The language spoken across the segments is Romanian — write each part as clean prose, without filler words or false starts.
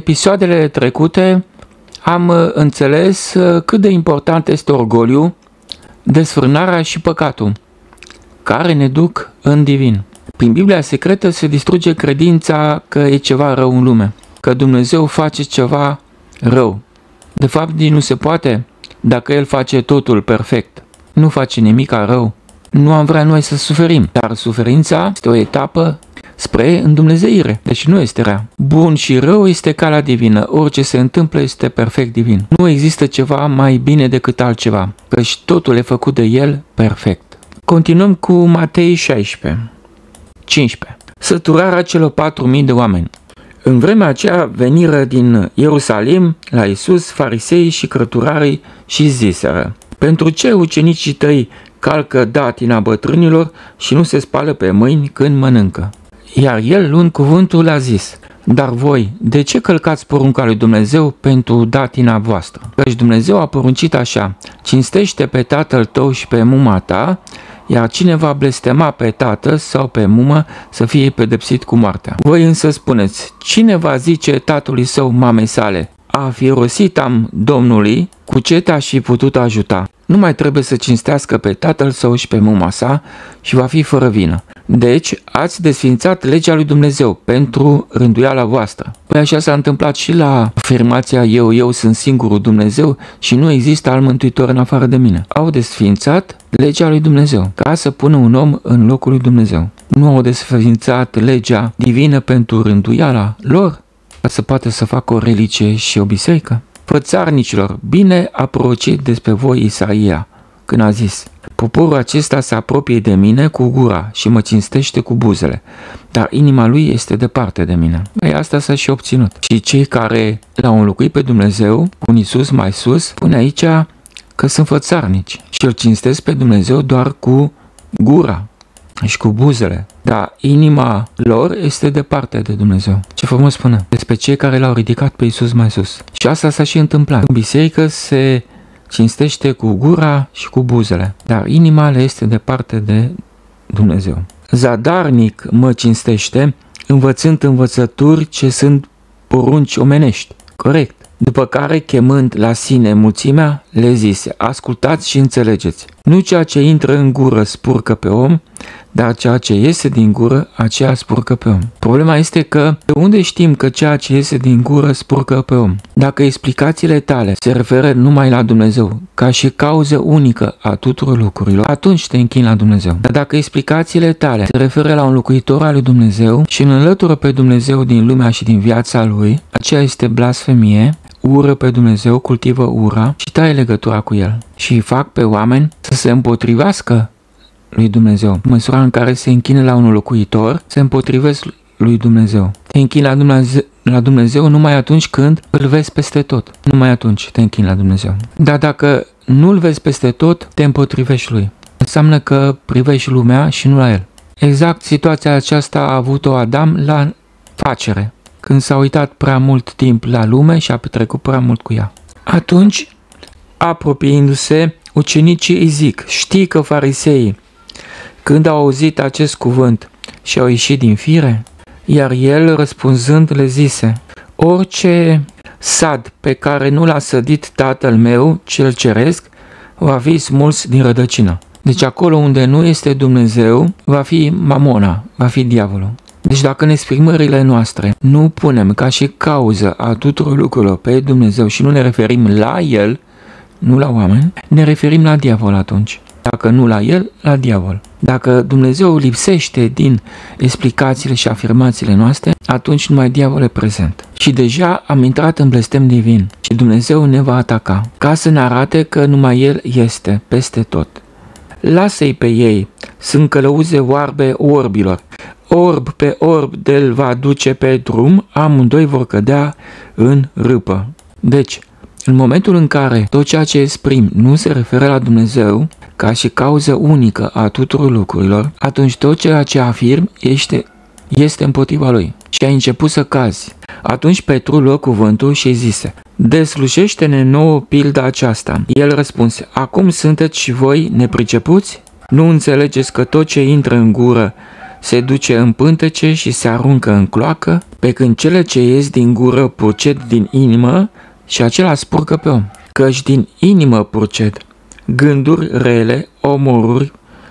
episoadele trecute am înțeles cât de important este orgoliu, desfrânarea și păcatul, care ne duc în divin. Prin Biblia secretă se distruge credința că e ceva rău în lume, că Dumnezeu face ceva rău. De fapt, nici nu se poate dacă El face totul perfect. Nu face nimic rău. Nu am vrea noi să suferim, dar suferința este o etapă spre îndumnezeire, deci nu este rea. Bun și rău este calea divină, orice se întâmplă este perfect divin. Nu există ceva mai bine decât altceva, căci totul e făcut de El perfect. Continuăm cu Matei 16. Săturarea celor 4.000 de oameni. În vremea aceea veniră din Ierusalim la Iisus farisei și cărturarii și ziseră: pentru ce ucenicii tăi calcă datina bătrânilor și nu se spală pe mâini când mănâncă? Iar el, luând cuvântul, a zis: dar voi, de ce călcați porunca lui Dumnezeu pentru datina voastră? Căci Dumnezeu a poruncit așa: cinstește pe tatăl tău și pe muma ta, iar cine va blestema pe tată sau pe mumă să fie pedepsit cu moartea. Voi însă spuneți: cine va zice tatălui său mamei sale: a fi rosit am Domnului, cu ce te-aș fi putut ajuta? Nu mai trebuie să cinstească pe tatăl său și pe muma sa și va fi fără vină. Deci ați desfințat legea lui Dumnezeu pentru rânduiala voastră. Păi așa s-a întâmplat și la afirmația eu sunt singurul Dumnezeu și nu există alt mântuitor în afară de mine. Au desfințat legea lui Dumnezeu ca să pună un om în locul lui Dumnezeu. Nu au desfințat legea divină pentru rânduiala lor ca să poată să facă o religie și o biserică. Fățarnicilor, bine a prorocit despre voi Isaia când a zis: poporul acesta se apropie de mine cu gura și mă cinstește cu buzele, dar inima lui este departe de mine. Ei, asta s-a și obținut. Și cei care l-au înlocuit pe Dumnezeu, un Iisus mai sus, spune aici că sunt fățarnici și îl cinstesc pe Dumnezeu doar cu gura și cu buzele, dar inima lor este departe de Dumnezeu. Ce frumos spune despre cei care l-au ridicat pe Iisus mai sus. Și asta s-a și întâmplat. În biserică se cinstește cu gura și cu buzele, dar inima le este departe de Dumnezeu. Zadarnic mă cinstește, învățând învățături ce sunt porunci omenești. Corect. După care, chemând la sine mulțimea, le zise: ascultați și înțelegeți. Nu ceea ce intră în gură spurcă pe om, dar ceea ce iese din gură, aceea spurcă pe om. Problema este că de unde știm că ceea ce iese din gură spurcă pe om? Dacă explicațiile tale se referă numai la Dumnezeu, ca și cauză unică a tuturor lucrurilor, atunci te închini la Dumnezeu. Dar dacă explicațiile tale se referă la un locuitor al lui Dumnezeu și îl înlătură pe Dumnezeu din lumea și din viața lui, aceea este blasfemie, ură pe Dumnezeu, cultivă ura și taie legătura cu El și îi fac pe oameni să se împotrivească lui Dumnezeu. În măsura în care se închină la un locuitor, se împotrivesc lui Dumnezeu. Te închini la Dumnezeu numai atunci când îl vezi peste tot. Numai atunci te închini la Dumnezeu. Dar dacă nu îl vezi peste tot, te împotrivești lui. Înseamnă că privești lumea și nu la El. Exact situația aceasta a avut-o Adam la facere, când s-a uitat prea mult timp la lume și a petrecut prea mult cu ea. Atunci, apropiindu-se, ucenicii îi zic: știi că fariseii, când au auzit acest cuvânt, și-au ieșit din fire? Iar el, răspunzând, le zise: orice sad pe care nu l-a sădit Tatăl meu, cel ceresc, va fi smuls din rădăcină. Deci acolo unde nu este Dumnezeu, va fi mamona, va fi diavolul. Deci dacă în exprimările noastre nu punem ca și cauză a tuturor lucrurilor pe Dumnezeu și nu ne referim la El, nu la oameni, ne referim la diavol atunci. Dacă nu la El, la diavol. Dacă Dumnezeu lipsește din explicațiile și afirmațiile noastre, atunci numai diavol e prezent. Și deja am intrat în blestem divin și Dumnezeu ne va ataca, ca să ne arate că numai El este peste tot. Lasă-i pe ei, sunt călăuze oarbe orbilor. Orb pe orb de-l va duce pe drum, amândoi vor cădea în râpă. Deci, în momentul în care tot ceea ce exprim nu se referă la Dumnezeu, ca și cauză unică a tuturor lucrurilor, atunci tot ceea ce afirm este împotriva lui și ai început să cazi. Atunci Petru luă cuvântul și zise: deslușește-ne nouă pilda aceasta. El răspunse: acum sunteți și voi nepricepuți? Nu înțelegeți că tot ce intră în gură se duce în pântece și se aruncă în cloacă, pe când cele ce ies din gură proced din inimă și acela spurcă pe om. Căci din inimă proced gânduri rele, omoruri,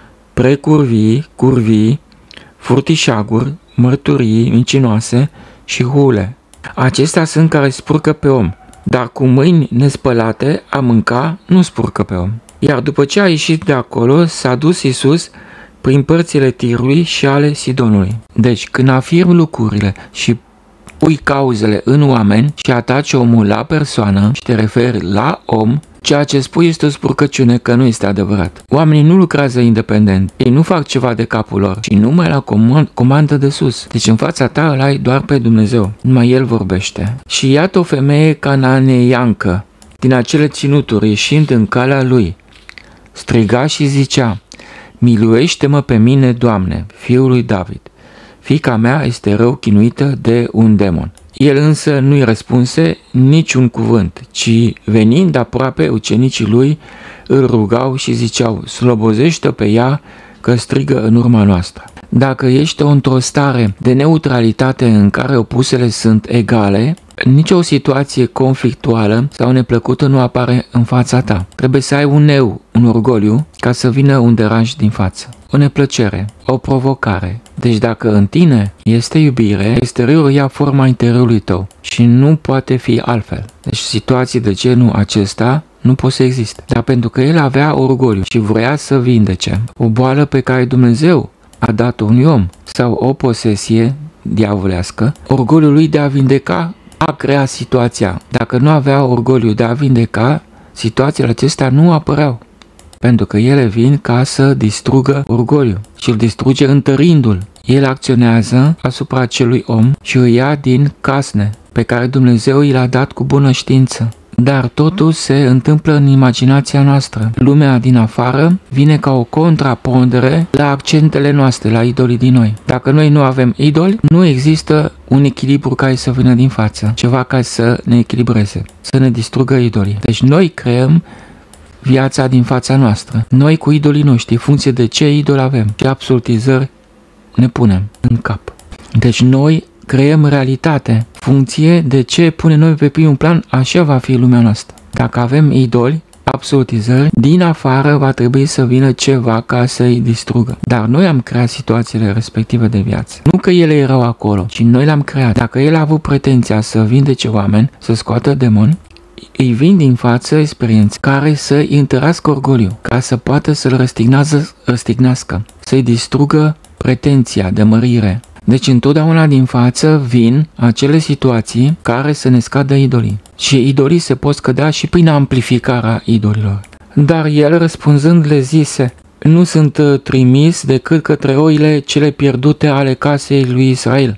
precurvii, curvii, furtișaguri, mărturii mincinoase și hule. Acestea sunt care spurcă pe om, dar cu mâini nespălate a mânca nu spurcă pe om. Iar după ce a ieșit de acolo, s-a dus Iisus prin părțile Tirului și ale Sidonului. Deci, când afirmi lucrurile și pui cauzele în oameni și ataci omul la persoană și te referi la om, ceea ce spui este o spurcăciune, că nu este adevărat. Oamenii nu lucrează independent, ei nu fac ceva de capul lor, ci numai la comandă de sus. Deci în fața ta îl ai doar pe Dumnezeu, numai El vorbește. Și iată o femeie cananeiancă din acele ținuturi, ieșind în calea lui, striga și zicea: miluiește-mă pe mine, Doamne, fiul lui David. Fiica mea este rău chinuită de un demon. El însă nu-i răspunse niciun cuvânt, ci venind aproape, ucenicii lui îl rugau și ziceau: slobozește pe ea că strigă în urma noastră. Dacă ești într-o stare de neutralitate în care opusele sunt egale, nicio situație conflictuală sau neplăcută nu apare în fața ta. Trebuie să ai un eu, un orgoliu, ca să vină un deranj din față. O neplăcere, o provocare. Deci dacă în tine este iubire, exteriorul ia forma interiorului tău și nu poate fi altfel. Deci situații de genul acesta nu pot să existe. Dar pentru că el avea orgoliu și vrea să vindece o boală pe care Dumnezeu a dat-o unui om sau o posesie diavolească, orgoliul lui de a vindeca a creat situația. Dacă nu avea orgoliu de a vindeca, situațiile acestea nu apăreau. Pentru că ele vin ca să distrugă orgoliu și îl distruge întărindu-l. El acționează asupra acelui om și îl ia din casne pe care Dumnezeu i l-a dat cu bună știință. Dar totul se întâmplă în imaginația noastră. Lumea din afară vine ca o contrapondere la accentele noastre, la idolii din noi. Dacă noi nu avem idoli, nu există un echilibru care să vină din față, ceva care să ne echilibreze, să ne distrugă idolii. Deci noi creăm viața din fața noastră. Noi cu idolii noștri, în funcție de ce idol avem, ce absolutizări ne punem în cap. Deci noi creăm realitate, funcție de ce punem noi pe primul plan, așa va fi lumea noastră. Dacă avem idoli, absolutizări, din afară va trebui să vină ceva ca să-i distrugă. Dar noi am creat situațiile respective de viață. Nu că ele erau acolo, ci noi le-am creat. Dacă el a avut pretenția să vindece oameni, să scoată demoni, îi vin din față experiențe care să-i întărească orgoliu, ca să poată să-l răstignească, să-i distrugă pretenția de mărire. Deci întotdeauna din față vin acele situații care să ne scadă idolii. Și idolii se pot scădea și prin amplificarea idolilor. Dar el răspunzând le zise: nu sunt trimis decât către oile cele pierdute ale casei lui Israel.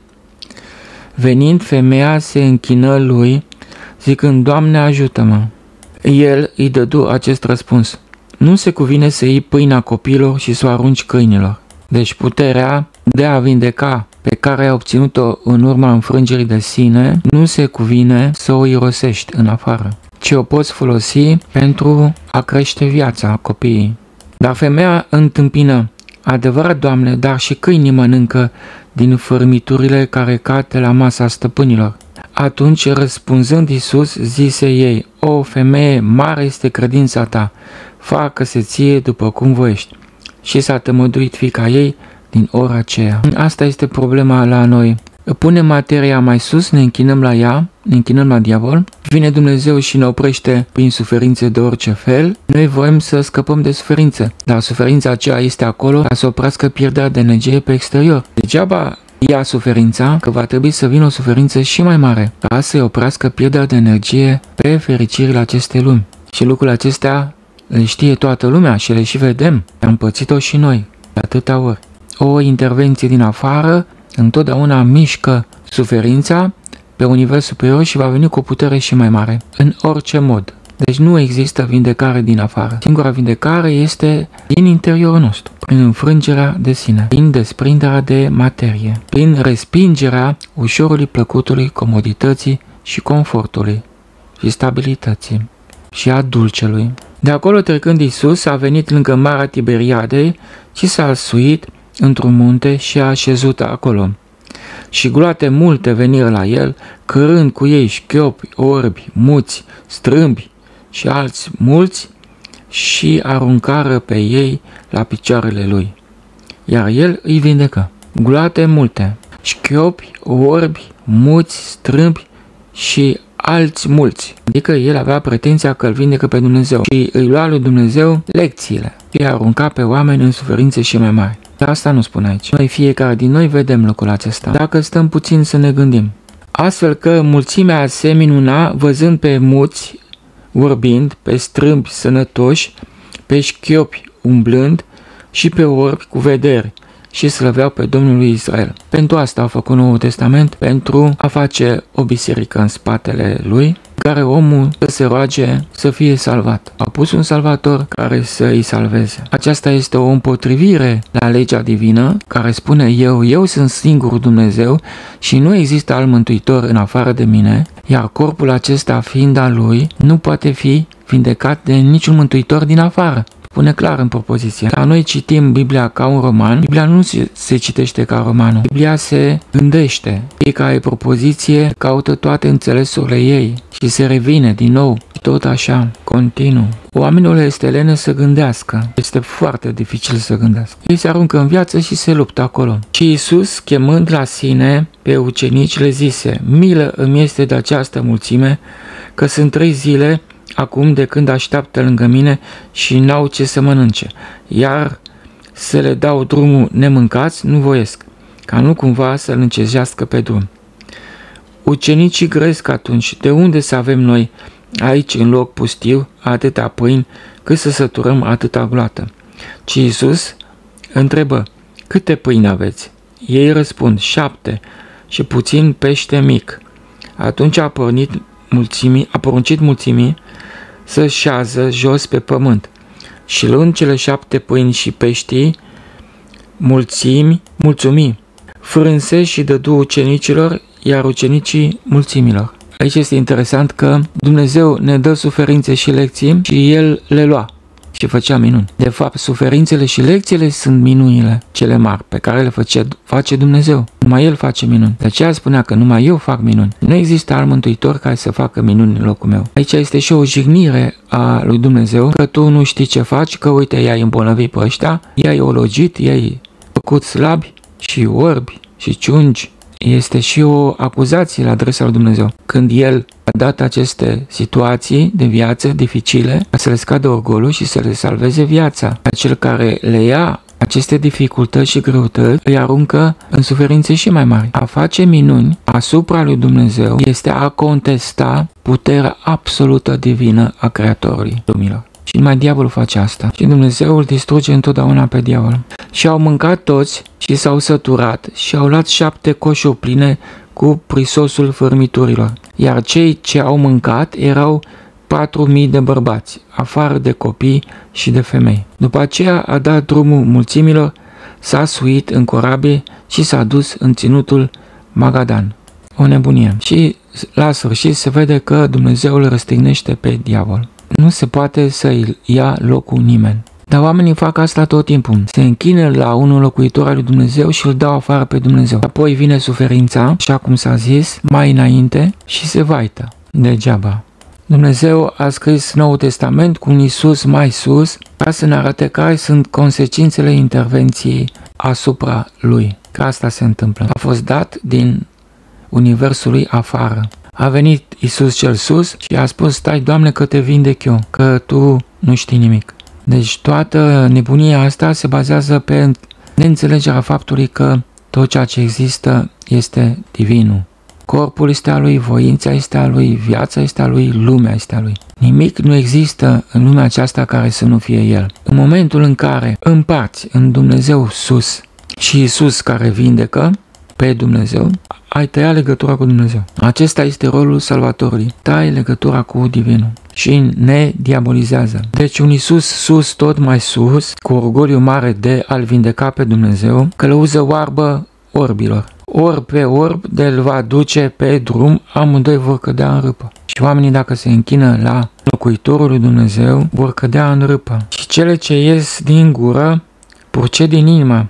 Venind, femeia se închină lui, zicând: Doamne, ajută-mă. El îi dădu acest răspuns: nu se cuvine să iei pâinea copiilor și să o arunci câinilor. Deci puterea de a vindeca pe care ai obținut-o în urma înfrângerii de sine, nu se cuvine să o irosești în afară, ci o poți folosi pentru a crește viața copiii. Dar femeia întâmpină: adevărat, Doamne, dar și câinii mănâncă din fărmiturile care cad de la masa stăpânilor. Atunci, răspunzând Iisus, zise ei: o femeie, mare este credința ta, facă-se ție după cum voiești. Și s-a tămăduit fiica ei din ora aceea. Asta este problema la noi. Punem materia mai sus, ne închinăm la ea, ne închinăm la diavol, vine Dumnezeu și ne oprește prin suferințe de orice fel. Noi voim să scăpăm de suferință, dar suferința aceea este acolo ca să oprească pierderea de energie pe exterior. Degeaba ia suferința, că va trebui să vină o suferință și mai mare, ca să-i oprească pierderea de energie pe fericirile acestei lumi. Și lucrurile acestea le știe toată lumea și le și vedem. Am pățit-o și noi, de atâtea ori. O intervenție din afară întotdeauna mișcă suferința pe un nivel superior și va veni cu o putere și mai mare, în orice mod. Deci nu există vindecare din afară. Singura vindecare este din interiorul nostru, prin înfrângerea de sine, prin desprinderea de materie, prin respingerea ușorului, plăcutului, comodității și confortului și stabilității și a dulcelui. De acolo trecând Iisus a venit lângă Marea Tiberiadei și s-a suit într-un munte și a așezut acolo. Și gloate multe veniră la el, cărând cu ei șchiopi, orbi, muți, strâmbi și alți mulți, și aruncară pe ei la picioarele lui. Iar el îi vindecă. Gloate multe, șchiopi, orbi, muți, strâmbi și alți mulți. Adică el avea pretenția că îl vindecă pe Dumnezeu și îi lua lui Dumnezeu lecțiile și îi arunca pe oameni în suferințe și mai mari. Dar asta nu spune aici. Noi fiecare din noi vedem lucrul acesta. Dacă stăm puțin să ne gândim. Astfel că mulțimea se minuna văzând pe muți vorbind, pe strâmbi sănătoși, pe șchiopi umblând și pe orbi cu vederi și slăveau pe Domnul lui Israel. Pentru asta a făcut Noul Testament, pentru a face o biserică în spatele lui, care omul să se roage să fie salvat. A pus un salvator care să îi salveze. Aceasta este o împotrivire la legea divină care spune eu sunt singurul Dumnezeu și nu există alt mântuitor în afară de mine, iar corpul acesta fiind al lui nu poate fi vindecat de niciun mântuitor din afară. Pune clar în propoziție. Dar noi citim Biblia ca un roman. Biblia nu se citește ca romanul. Biblia se gândește. Fiecare propoziție caută toate înțelesurile ei și se revine din nou. Tot așa, continuu. Oamenilor este lene să gândească. Este foarte dificil să gândească. Ei se aruncă în viață și se luptă acolo. Și Iisus, chemând la sine pe ucenici, le zise: milă îmi este de această mulțime, că sunt 3 zile acum de când așteaptă lângă mine și n-au ce să mănânce, iar să le dau drumul nemâncați nu voiesc, ca nu cumva să-l încezească pe drum. Ucenicii grăiesc atunci: de unde să avem noi aici în loc pustiu atâtea pâini cât să săturăm atâta gloată? Ci Iisus întrebă: câte pâini aveți? Ei răspund: 7 și puțin pește mic. Atunci a poruncit mulțimii să șează jos pe pământ și luând cele 7 pâini și peștii, mulțumi, frânse și dădu ucenicilor, iar ucenicii mulțimilor. Aici este interesant că Dumnezeu ne dă suferințe și lecții și El le lua și făcea minuni. De fapt, suferințele și lecțiile sunt minunile cele mari pe care le face Dumnezeu. Numai El face minuni. De aceea spunea că numai eu fac minuni. Nu există alt mântuitor care să facă minuni în locul meu. Aici este și o jignire a lui Dumnezeu, că tu nu știi ce faci, că uite, i-ai îmbolnăvit pe ăștia, i-ai ologit, i-ai făcut slabi și orbi și ciungi. Este și o acuzație la adresa lui Dumnezeu. Când El a dat aceste situații de viață dificile, să le scadă orgolul și să le salveze viața. Cel care le ia aceste dificultăți și greutăți îi aruncă în suferințe și mai mari. A face minuni asupra lui Dumnezeu este a contesta puterea absolută divină a Creatorului lumilor. Și numai diavolul face asta. Și Dumnezeu îl distruge întotdeauna pe diavol. Și au mâncat toți și s-au săturat și au luat 7 coșuri pline cu prisosul fărmiturilor. Iar cei ce au mâncat erau 4.000 de bărbați, afară de copii și de femei. După aceea a dat drumul mulțimilor, s-a suit în corabie și s-a dus în ținutul Magadan. O nebunie. Și la sfârșit se vede că Dumnezeu îl răstignește pe diavol. Nu se poate să-i ia locul nimeni. Dar oamenii fac asta tot timpul. Se închină la unul locuitor al lui Dumnezeu și îl dau afară pe Dumnezeu. Apoi vine suferința, așa cum s-a zis, mai înainte și se vaită. Degeaba. Dumnezeu a scris Noul Testament cu un Iisus mai sus ca să ne arate care sunt consecințele intervenției asupra Lui. Că asta se întâmplă. A fost dat din universul Lui afară. A venit Iisus cel sus și a spus: stai, Doamne, că te vindec eu, că Tu nu știi nimic. Deci toată nebunia asta se bazează pe neînțelegerea faptului că tot ceea ce există este divinul. Corpul este al Lui, voința este a Lui, viața este a Lui, lumea este a Lui. Nimic nu există în lumea aceasta care să nu fie El. În momentul în care împarți în Dumnezeu sus și Iisus care vindecă pe Dumnezeu, ai tăia legătura cu Dumnezeu. Acesta este rolul Salvatorului. Tai legătura cu Divinul și ne diabolizează. Deci un Iisus sus, tot mai sus, cu orgoliu mare de a-L vindeca pe Dumnezeu, călăuză oarbă orbilor. Orb pe orb de-l va duce pe drum, amândoi vor cădea în râpă. Și oamenii, dacă se închină la locuitorul lui Dumnezeu, vor cădea în râpă. Și cele ce ies din gură, purce din inimă,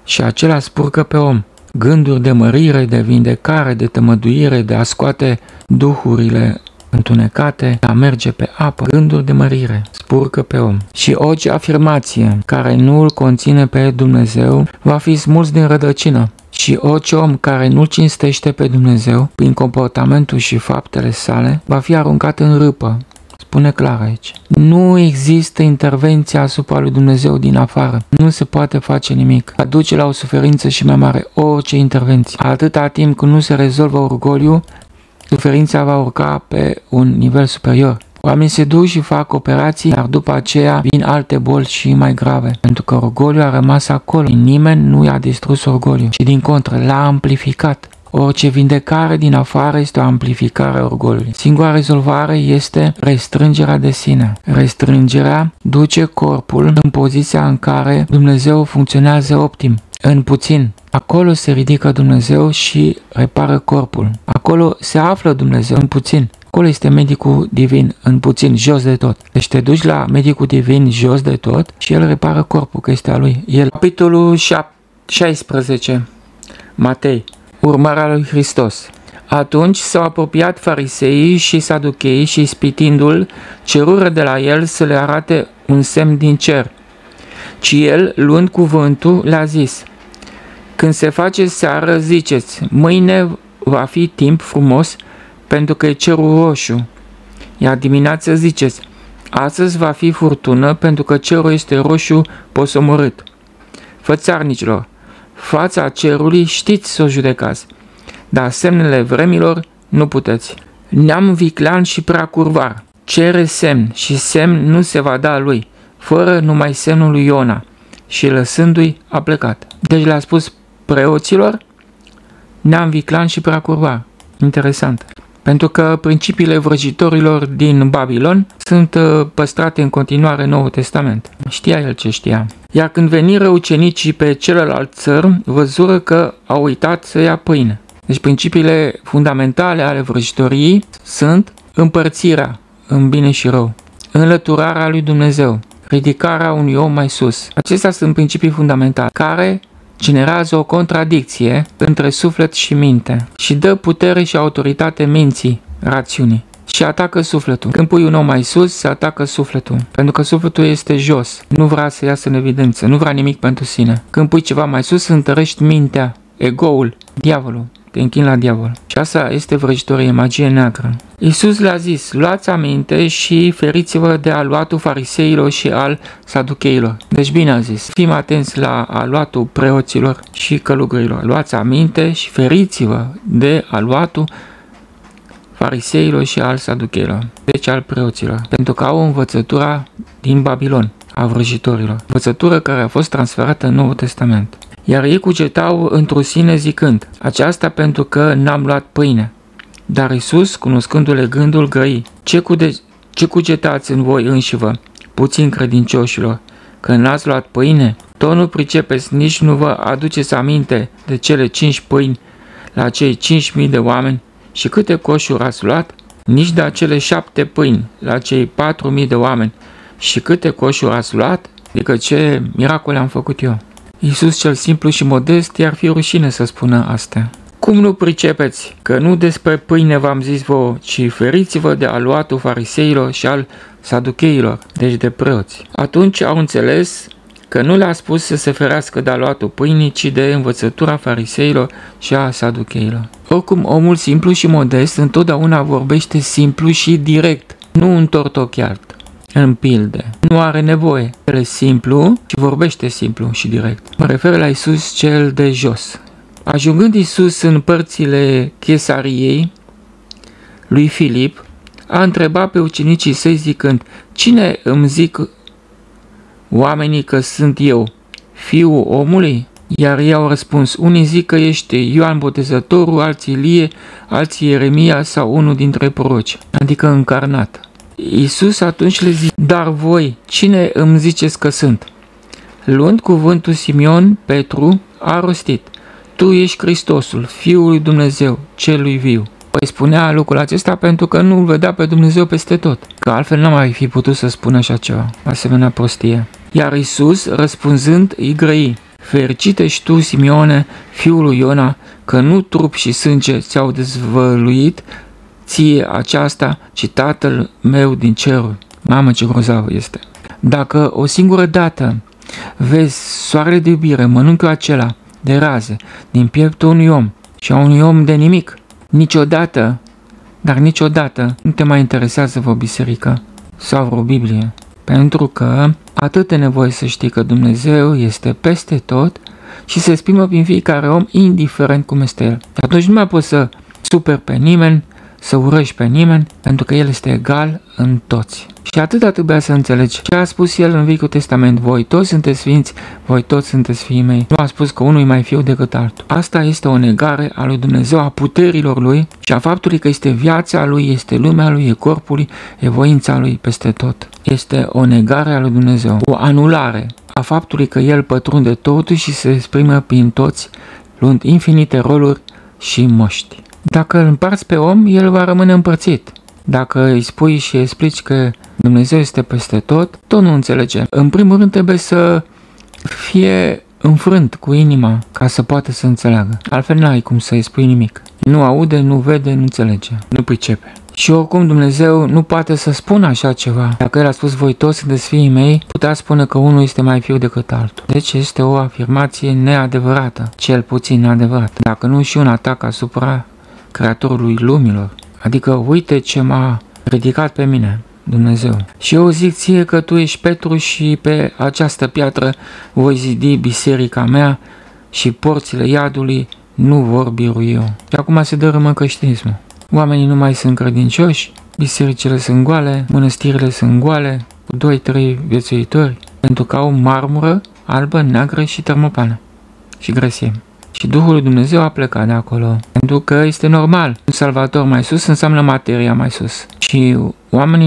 și acela spurcă pe om. Gânduri de mărire, de vindecare, de tămăduire, de a scoate duhurile întunecate, a merge pe apă, gânduri de mărire, spurcă pe om. Și orice afirmație care nu îl conține pe Dumnezeu va fi smuls din rădăcină. Și orice om care nu-L cinstește pe Dumnezeu, prin comportamentul și faptele sale, va fi aruncat în râpă. Spune clar aici. Nu există intervenție asupra lui Dumnezeu din afară. Nu se poate face nimic. Aduce la o suferință și mai mare orice intervenție. Atâta timp când nu se rezolvă orgoliu, suferința va urca pe un nivel superior. Oamenii se duc și fac operații, dar după aceea vin alte boli și mai grave, pentru că orgoliul a rămas acolo. Nimeni nu i-a distrus orgoliul, ci din contră l-a amplificat. Orice vindecare din afară este o amplificare a orgoliului. Singura rezolvare este restrângerea de sine. Restrângerea duce corpul în poziția în care Dumnezeu funcționează optim, în puțin. Acolo se ridică Dumnezeu și repară corpul. Acolo se află Dumnezeu în puțin. Acolo este medicul divin în puțin, jos de tot. Deci te duci la medicul divin jos de tot și el repară corpul, că este a lui. Capitolul 16. Matei. Urmarea lui Hristos. Atunci s-au apropiat fariseii și saducheii și, ispitindu-l, cerură de la el să le arate un semn din cer. Ci el, luând cuvântul, le-a zis: când se face seară, ziceți, mâine va fi timp frumos, pentru că e cerul roșu. Iar dimineața ziceți, astăzi va fi furtună, pentru că cerul este roșu posomorât. Fățarnicilor, fața cerului știți să o judecați, dar semnele vremilor nu puteți. Neam viclean și prea curvar, cere semn și semn nu se va da lui, fără numai semnul lui Iona. Și lăsându-i a plecat. Deci le-a spus preoților, neam viclean și prea curvar. Interesant. Pentru că principiile vrăjitorilor din Babilon sunt păstrate în continuare în Noul Testament. Știa el ce știa. Iar când veniră ucenicii pe celălalt țăr, văzură că au uitat să ia pâine. Deci principiile fundamentale ale vrăjitoriei sunt împărțirea în bine și rău, înlăturarea lui Dumnezeu, ridicarea unui om mai sus. Acestea sunt principii fundamentale care generează o contradicție între suflet și minte și dă putere și autoritate minții, rațiunii, și atacă sufletul. Când pui un om mai sus, se atacă sufletul, pentru că sufletul este jos, nu vrea să iasă în evidență, nu vrea nimic pentru sine. Când pui ceva mai sus, întărești mintea, egoul, diavolul, te închini la diavol. Și asta este vrăjitorie, magie neagră. Iisus le-a zis, luați aminte și feriți-vă de aluatul fariseilor și al saducheilor. Deci bine a zis, fim atenți la aluatul preoților și călugărilor. Luați aminte și feriți-vă de aluatul fariseilor și al saducheilor, deci al preoților, pentru că au învățătura din Babilon, a vrăjitorilor. Învățătură care a fost transferată în Noul Testament. Iar ei cugetau într-o sine zicând, aceasta pentru că n-am luat pâine. Dar Iisus, cunoscându-le gândul, grăi, ce cugetați în voi înșivă, puțin credincioșilor, că n-ați luat pâine? Tot nu pricepeți, nici nu vă aduceți aminte de cele 5 pâini la cei 5.000 de oameni și câte coșuri ați luat? Nici de acele 7 pâini la cei 4.000 de oameni și câte coșuri ați luat? Adică ce miracole am făcut eu. Iisus cel simplu și modest i-ar fi rușine să spună astea. Cum nu pricepeți că nu despre pâine v-am zis vouă, ci feriți-vă de aluatul fariseilor și al saducheilor, deci de preoți. Atunci au înțeles că nu le-a spus să se ferească de aluatul pâinii, ci de învățătura fariseilor și a saducheilor. Oricum, omul simplu și modest întotdeauna vorbește simplu și direct, nu întortocheat, în pilde. Nu are nevoie. El e simplu și vorbește simplu și direct. Mă refer la Iisus cel de jos. Ajungând Iisus în părțile Chesariei lui Filip, a întrebat pe ucenicii săi zicând, cine îmi zic oamenii că sunt eu, Fiul omului? Iar ei au răspuns, unii zic că ești Ioan Botezătorul, alții Ilie, alții Ieremia sau unul dintre proroci, adică încarnat. Iisus atunci le zice, dar voi, cine îmi ziceți că sunt? Luând cuvântul, Simeon Petru a rostit, tu ești Hristosul, Fiul lui Dumnezeu, celui viu. Păi spunea lucrul acesta pentru că nu îl vedea pe Dumnezeu peste tot, că altfel n-am mai fi putut să spună așa ceva, asemenea prostie. Iar Iisus, răspunzând, îi grăi, Fericite și tu, Simeone, fiul lui Iona, că nu trup și sânge ți-au dezvăluit ție aceasta, ci Tatăl meu din ceruri. Mamă, ce grozav este! Dacă o singură dată vezi soarele de iubire, mănunchiul acela de raze din pieptul unui om și a unui om de nimic, niciodată, dar niciodată nu te mai interesează vreo biserică sau vreo Biblie. Pentru că atât e nevoie să știi că Dumnezeu este peste tot și se exprimă prin fiecare om, indiferent cum este el. Atunci nu mai poți să superi pe nimeni, să urăști pe nimeni, pentru că el este egal în toți. Și atâta trebuia să înțelegi ce a spus el în Vechiul Testament. Voi toți sunteți sfinți, voi toți sunteți fiii mei. Nu a spus că unul e mai fiu decât altul. Asta este o negare a lui Dumnezeu, a puterilor lui și a faptului că este viața lui, este lumea lui, e corpul lui, e voința lui peste tot. Este o negare a lui Dumnezeu, o anulare a faptului că el pătrunde totul și se exprimă prin toți, luând infinite roluri și moști. Dacă îl împarți pe om, el va rămâne împărțit. Dacă îi spui și explici că Dumnezeu este peste tot, tot nu înțelege. În primul rând trebuie să fie înfrânt cu inima ca să poată să înțeleagă. Altfel n-ai cum să-i spui nimic. Nu aude, nu vede, nu înțelege, nu pricepe. Și oricum Dumnezeu nu poate să spună așa ceva. Dacă El a spus voi toți sunteți fiii mei, putea spune că unul este mai fiu decât altul. Deci este o afirmație neadevărată, cel puțin neadevărată. Dacă nu și un atac asupra Creatorului lumilor. Adică uite ce m-a ridicat pe mine, Dumnezeu. Și eu zic ție că tu ești Petru și pe această piatră voi zidi biserica mea și porțile iadului nu vor birui eu. Și acum se dărâmă creștinismul. Oamenii nu mai sunt credincioși, bisericile sunt goale, mănăstirile sunt goale, cu 2-3 viețuitori, pentru că au marmură albă, neagră și termopană și grăsime. Și Duhul lui Dumnezeu a plecat de acolo. Pentru că este normal. Un salvator mai sus înseamnă materia mai sus. Și oamenii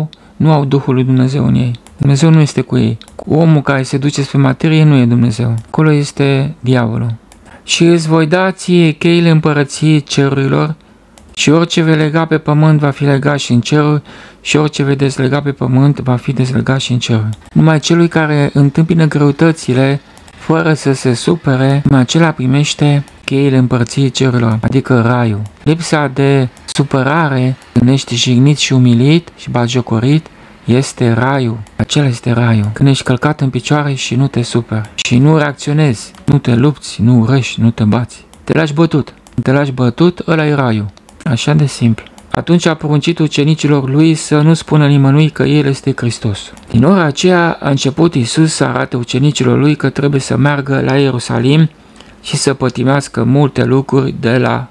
nu au Duhul lui Dumnezeu în ei. Dumnezeu nu este cu ei. Omul care se duce spre materie nu e Dumnezeu. Acolo este diavolul. Și îți voi da ție cheile împărăției cerurilor și orice vei lega pe pământ va fi legat și în ceruri și orice vei dezlega pe pământ va fi dezlegat și în ceruri. Numai celui care întâmpină greutățile fără să se supere, acela primește cheile împărției cerurilor, adică raiul. Lipsa de supărare, când ești jignit și umilit și batjocorit, este raiul. Acela este raiul. Când ești călcat în picioare și nu te superi și nu reacționezi, nu te lupți, nu urăști, nu te bați. Te lași bătut. Când te lași bătut, ăla e raiul. Așa de simplu. Atunci a poruncit ucenicilor lui să nu spună nimănui că El este Hristos. Din ora aceea a început Iisus să arate ucenicilor lui că trebuie să meargă la Ierusalim și să pătimească multe lucruri de la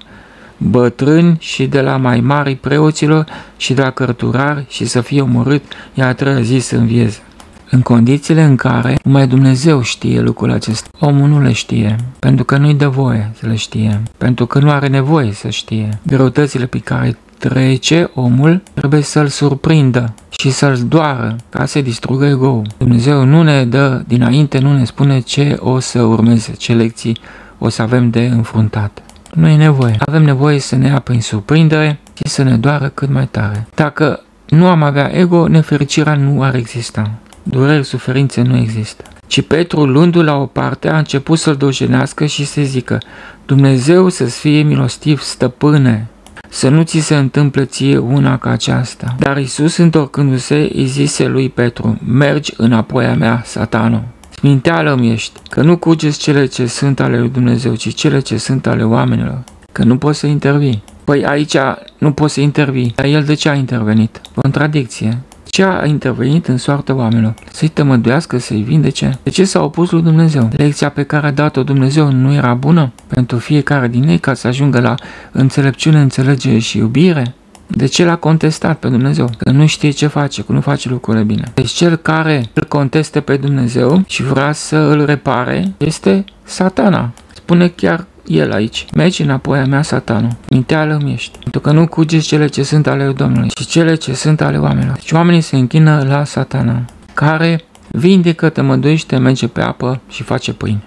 bătrâni și de la mai mari preoților și de la cărturari și să fie omorât, iar a treia zi să învieze. În condițiile în care numai Dumnezeu știe lucrul acesta. Omul nu le știe, pentru că nu-i dă voie să le știe, pentru că nu are nevoie să știe. Greutățile pe care trece omul trebuie să-l surprindă și să-l doară ca să distrugă ego-ul. Dumnezeu nu ne dă dinainte, nu ne spune ce o să urmeze, ce lecții o să avem de înfruntat. Nu e nevoie. Avem nevoie să ne ia prin surprindere și să ne doară cât mai tare. Dacă nu am avea ego, nefericirea nu ar exista. Dureri, suferințe nu există. Ci Petru, luându-l la o parte, a început să-l dojenească și să zică: Dumnezeu să-ți fie milostiv, stăpâne, să nu ți se întâmple ție una ca aceasta. Dar Iisus, întorcându-se, îi zise lui Petru: mergi înapoi a mea, Satano. Sminteală-mi ești, că nu cugeți cele ce sunt ale lui Dumnezeu, ci cele ce sunt ale oamenilor. Că nu poți să intervii. Păi aici nu poți să intervii. Dar el de ce a intervenit? Contradicție. Ce a intervenit în soarta oamenilor? Să-i tămăduiască, să-i vindece? De ce s-a opus lui Dumnezeu? Lecția pe care a dat-o Dumnezeu nu era bună pentru fiecare din ei ca să ajungă la înțelepciune, înțelegere și iubire? De ce l-a contestat pe Dumnezeu? Că nu știe ce face, că nu face lucrurile bine. Deci cel care îl conteste pe Dumnezeu și vrea să îl repare este Satana. Spune chiar el aici: mergi înapoi a mea, Satanul, minteală-mi ești, pentru că nu cugeți cele ce sunt ale lui Domnului și cele ce sunt ale oamenilor. Deci oamenii se închină la Satana, care vindecă, tămăduiește, merge pe apă și face pâine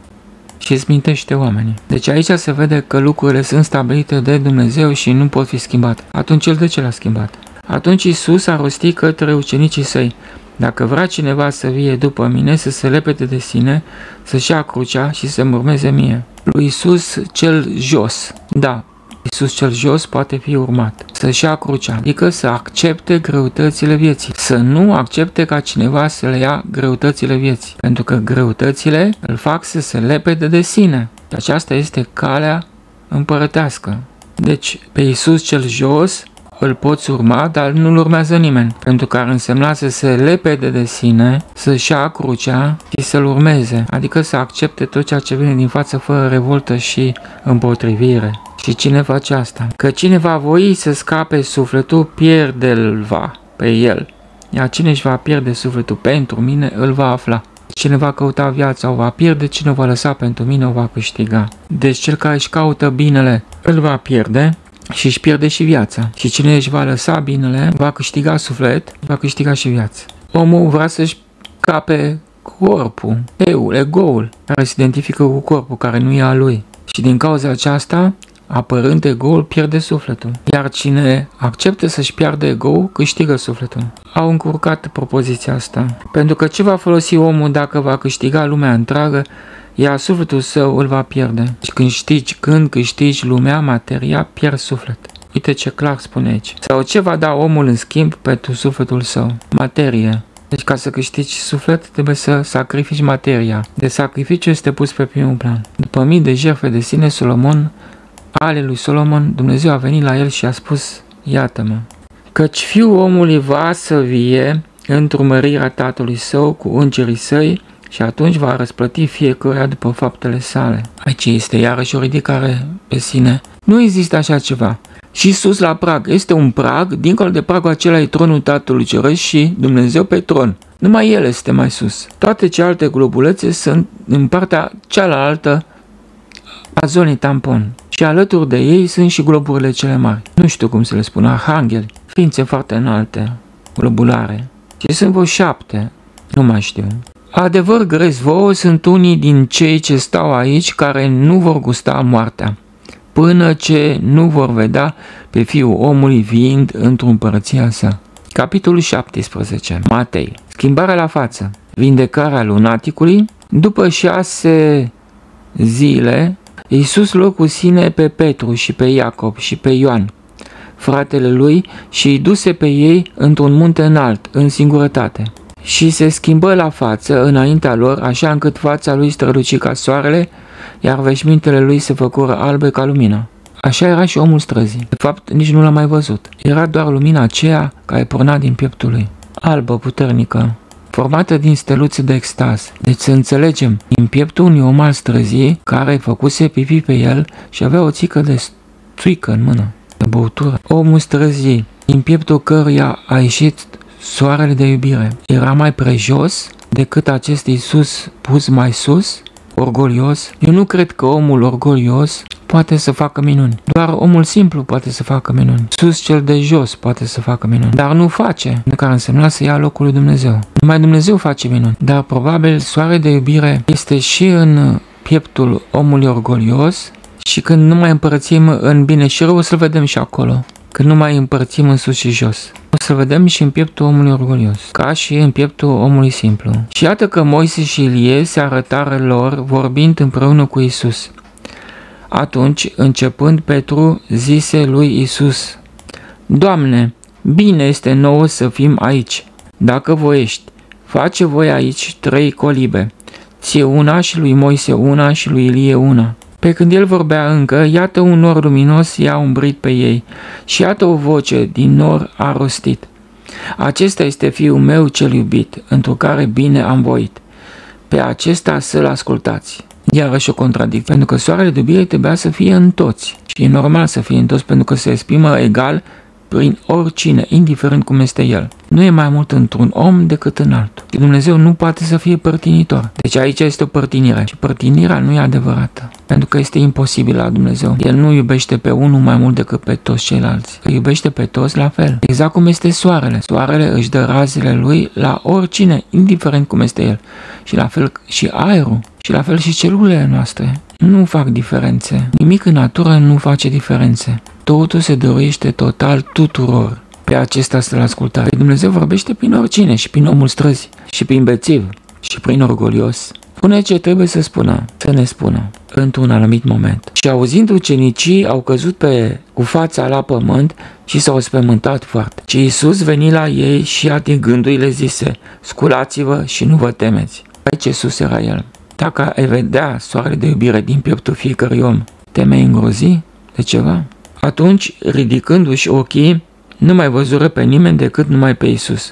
și îți mintește oamenii. Deci aici se vede că lucrurile sunt stabilite de Dumnezeu și nu pot fi schimbate. Atunci el de ce l-a schimbat? Atunci Iisus a rostit către ucenicii săi: Dacă vrea cineva să vie după mine, să se lepede de sine, să-și ia crucea și să mă urmeze mie. Lui Iisus cel jos, da, Iisus cel jos poate fi urmat. Să-și ia crucea, adică să accepte greutățile vieții. Să nu accepte ca cineva să le ia greutățile vieții. Pentru că greutățile îl fac să se lepede de sine. Și aceasta este calea împărătească. Deci, pe Iisus cel jos îl poți urma, dar nu-l urmează nimeni. Pentru că ar însemna să se lepede de sine, să-și ia crucea și să-l urmeze. Adică să accepte tot ceea ce vine din față fără revoltă și împotrivire. Și cine face asta? Că cine va voi să scape sufletul, pierde-l va pe el. Iar cine își va pierde sufletul pentru mine, îl va afla. Cine va căuta viața o va pierde, cine o va lăsa pentru mine o va câștiga. Deci cel care își caută binele îl va pierde și își pierde și viața. Și cine își va lăsa binele va câștiga suflet, va câștiga și viața. Omul vrea să-și scape corpul, ego-ul, care se identifică cu corpul, care nu e a lui. Și din cauza aceasta, apărând ego-ul, pierde sufletul. Iar cine acceptă să-și piardă ego-ul, câștigă sufletul. Au încurcat propoziția asta. Pentru că ce va folosi omul dacă va câștiga lumea întreagă, iar sufletul său îl va pierde. Și când câștigi lumea, materia, pierzi suflet. Uite ce clar spune aici. Sau ce va da omul în schimb pentru sufletul său? Materie. Deci ca să câștigi suflet trebuie să sacrifici materia. De sacrificiu este pus pe primul plan. După mii de jertfe de sine, ale lui Solomon, Dumnezeu a venit la el și a spus, iată-mă, căci fiul omului va să vie întrumărirea tatălui său cu îngerii săi și atunci va răsplăti fiecăruia după faptele sale. Aici este iarăși o ridicare pe sine. Nu există așa ceva. Și sus la prag. Este un prag, dincolo de pragul acela e tronul Tatălui Ceresc și Dumnezeu pe tron. Numai El este mai sus. Toate celelalte globulețe sunt în partea cealaltă a zonei tampon. Și alături de ei sunt și globurile cele mari. Nu știu cum să le spun, arhangheli, ființe foarte înalte, globulare. Și sunt vreo 7, nu mai știu. Adevăr grez vouă, sunt unii din cei ce stau aici care nu vor gusta moartea, până ce nu vor vedea pe Fiul omului viind într-o împărăția sa. Capitolul 17. Matei. Schimbarea la față. Vindecarea lunaticului. După 6 zile, Iisus luă cu sine pe Petru și pe Iacob și pe Ioan, fratele lui, și îi duse pe ei într-un munte înalt, în singurătate. Și se schimbă la față înaintea lor, așa încât fața lui străluci ca soarele, iar veșmintele lui se făcură albe ca lumina. Așa era și omul străzii. De fapt, nici nu l-a mai văzut. Era doar lumina aceea care porna din pieptul lui. Albă, puternică, formată din steluțe de extaz. Deci să înțelegem, din pieptul unui om al străziei care făcuse pipi pe el și avea o țică de țuică în mână, de băutură. Omul străziei, din pieptul căruia a ieșit soarele de iubire, era mai prejos decât acest Iisus pus mai sus, orgolios. Eu nu cred că omul orgolios poate să facă minuni. Doar omul simplu poate să facă minuni. Sus cel de jos poate să facă minuni. Dar nu face, pentru că ar însemna să ia locul lui Dumnezeu. Numai Dumnezeu face minuni. Dar probabil soarele de iubire este și în pieptul omului orgolios și când nu mai împărțim în bine și rău, o să-l vedem și acolo. Când nu mai împărțim în sus și jos. O să vedem și în pieptul omului orgolios, ca și în pieptul omului simplu. Și iată că Moise și Ilie se arătară lor vorbind împreună cu Iisus. Atunci, începând, Petru zise lui Iisus, Doamne, bine este nouă să fim aici. Dacă voiești, face voi aici 3 colibe, ție una și lui Moise una și lui Ilie una. Pe când el vorbea încă, iată un nor luminos i-a umbrit pe ei și iată o voce din nor a rostit. Acesta este Fiul meu cel iubit, întru care bine am voit. Pe acesta să-l ascultați. Iarăși o contradic, pentru că soarele de iubire trebuia să fie în toți. Și e normal să fie în toți, pentru că se exprimă egal prin oricine, indiferent cum este el. Nu e mai mult într-un om decât în altul. Dumnezeu nu poate să fie părtinitor. Deci aici este o părtinire. Și părtinirea nu e adevărată. Pentru că este imposibil la Dumnezeu. El nu iubește pe unul mai mult decât pe toți ceilalți. Îi iubește pe toți la fel. Exact cum este soarele. Soarele își dă razele lui la oricine, indiferent cum este el. Și la fel și aerul. Și la fel și celulele noastre. Nu fac diferențe. Nimic în natură nu face diferențe. Totul se dăruiește total tuturor. Pe acesta să-l ascultați. Dumnezeu vorbește prin oricine, și prin omul străzi, și prin bețiv, și prin orgolios. Spune ce trebuie să spună, să ne spună, într-un anumit moment. Și auzind, ucenicii au căzut cu fața la pământ și s-au spământat foarte. Și Iisus veni la ei și atingându-i le zise: sculați-vă și nu vă temeți. Aici Iisus era El. Dacă ai vedea soarele de iubire din pieptul fiecărui om, te-ai îngrozi de ceva? Atunci, ridicându-și ochii, nu mai văzură pe nimeni decât numai pe Iisus.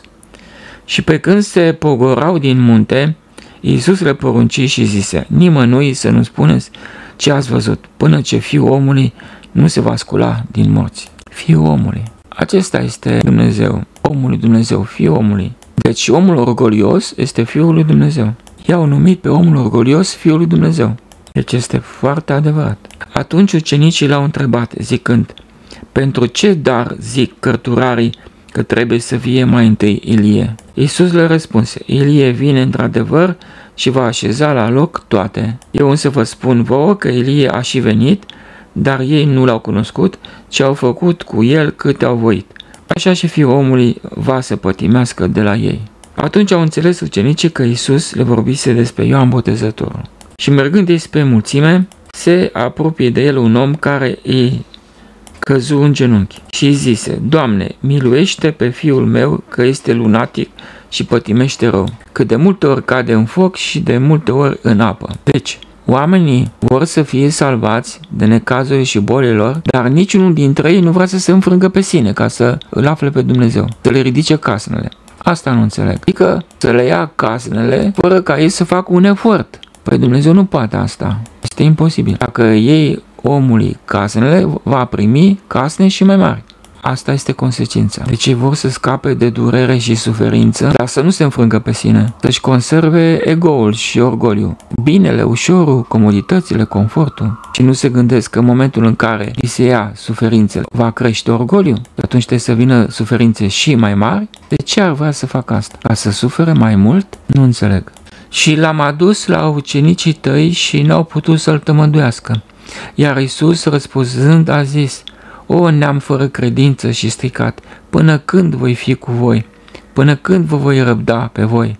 Și pe când se pogorau din munte, Iisus le porunci și zise: nimănui să nu spuneți ce ați văzut, până ce Fiul omului nu se va scula din morți. Fiul omului. Acesta este Dumnezeu, omul lui Dumnezeu, Fiul omului. Deci omul orgolios este Fiul lui Dumnezeu. I-au numit pe omul orgolios Fiul lui Dumnezeu. Deci este foarte adevărat. Atunci ucenicii l-au întrebat, zicând: pentru ce dar zic cărturarii că trebuie să fie mai întâi Ilie? Iisus le răspunse: Ilie vine într-adevăr și va așeza la loc toate. Eu însă vă spun vouă că Ilie a și venit, dar ei nu l-au cunoscut, ci au făcut cu el câte au voit. Așa și Fiul omului va să pătimească de la ei. Atunci au înțeles ucenicii că Iisus le vorbise despre Ioan Botezătorul. Și mergând ei spre mulțime, se apropie de el un om care îi căzu în genunchi și îi zise: Doamne, miluiește pe fiul meu că este lunatic și pătimește rău, că de multe ori cade în foc și de multe ori în apă. Deci, oamenii vor să fie salvați de necazuri și bolilor, dar niciunul dintre ei nu vrea să se înfrângă pe sine ca să îl afle pe Dumnezeu, să le ridice casnele. Asta nu înțeleg. Adică să le ia casnele fără ca ei să facă un efort. Păi Dumnezeu nu poate asta. Este imposibil. Dacă ei omului casnele, va primi casne și mai mari. Asta este consecința. Deci ei vor să scape de durere și suferință, dar să nu se înfrângă pe sine, să-și conserve ego-ul și orgoliu, binele, ușorul, comoditățile, confortul, și nu se gândesc că în momentul în care îi se ia suferințele, va crește orgoliu, atunci trebuie să vină suferințe și mai mari. De ce ar vrea să facă asta? Ca să sufere mai mult? Nu înțeleg. Și l-am adus la ucenicii tăi și n-au putut să-l tămăduiască. Iar Iisus, răspunzând, a zis: O neam fără credință și stricat, până când voi fi cu voi? Până când vă voi răbda pe voi?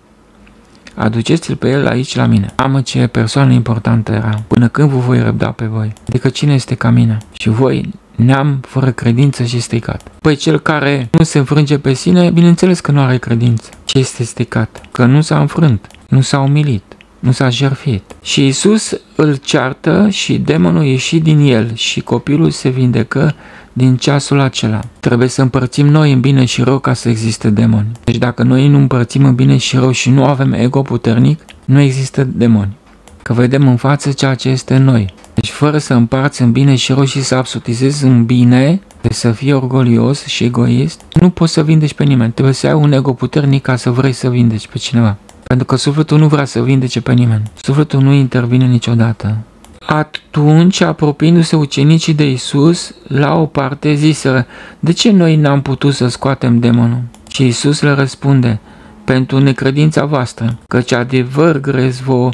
Aduceți-l pe el aici la mine. Amă, ce persoană importantă era. Până când vă voi răbda pe voi? Adică cine este ca mine? Și voi, neam fără credință și stricat. Păi cel care nu se înfrânge pe sine, bineînțeles că nu are credință. Ce este stricat? Că nu s-a înfrânt, nu s-a umilit, nu s-a jertfit. Și Iisus îl ceartă și demonul ieși din el și copilul se vindecă din ceasul acela. Trebuie să împărțim noi în bine și rău ca să existe demoni. Deci dacă noi nu împărțim în bine și rău și nu avem ego puternic, nu există demoni. Că vedem în față ceea ce este în noi. Deci fără să împarți în bine și rău și să absolutizezi în bine, de să fii orgolios și egoist, nu poți să vindeci pe nimeni. Trebuie să ai un ego puternic ca să vrei să vindeci pe cineva. Pentru că sufletul nu vrea să vindece pe nimeni. Sufletul nu intervine niciodată. Atunci, apropiindu-se ucenicii de Iisus, la o parte ziseră: de ce noi n-am putut să scoatem demonul? Și Iisus le răspunde: pentru necredința voastră, căci adevăr grez vouă,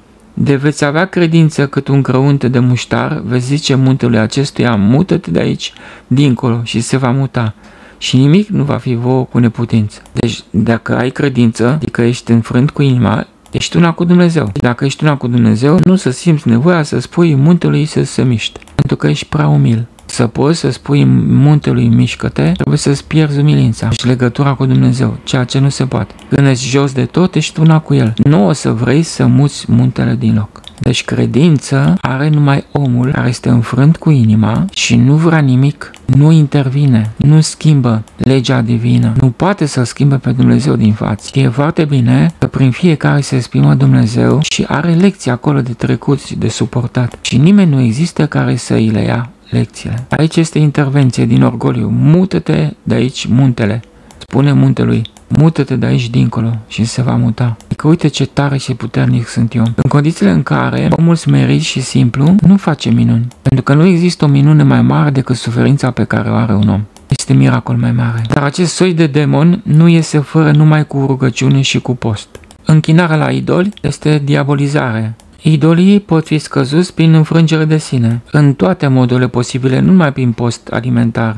de veți avea credință cât un grăunte de muștar, veți zice muntelui acestuia: mută-te de aici, dincolo, și se va muta. Și nimic nu va fi vouă cu neputință. Deci, dacă ai credință, adică ești înfrânt cu inima, ești una cu Dumnezeu. Dacă ești una cu Dumnezeu, nu să simți nevoia să spui muntelui să se miște, pentru că ești prea umil. Să poți să spui muntelui mișcă-te, trebuie să-ți pierzi umilința și legătura cu Dumnezeu, ceea ce nu se poate. Când ești jos de tot, ești una cu El. Nu o să vrei să muți muntele din loc. Deci credință are numai omul care este înfrânt cu inima și nu vrea nimic, nu intervine, nu schimbă legea divină, nu poate să schimbe pe Dumnezeu din față. E foarte bine că prin fiecare se exprimă Dumnezeu și are lecții acolo de trecut și de suportat. Și nimeni nu există care să îi le ia lecțiile. Aici este intervenție din orgoliu. Mută-te de aici, muntele. Spune muntelui: mută-te de aici dincolo, și se va muta. Adică uite ce tare și puternic sunt eu. În condițiile în care omul smerit și simplu nu face minuni. Pentru că nu există o minune mai mare decât suferința pe care o are un om. Este miracol mai mare. Dar acest soi de demon nu iese fără numai cu rugăciune și cu post. Închinarea la idoli este diabolizare. Idolii pot fi scăzuți prin înfrângere de sine, în toate modurile posibile, nu numai prin post alimentar.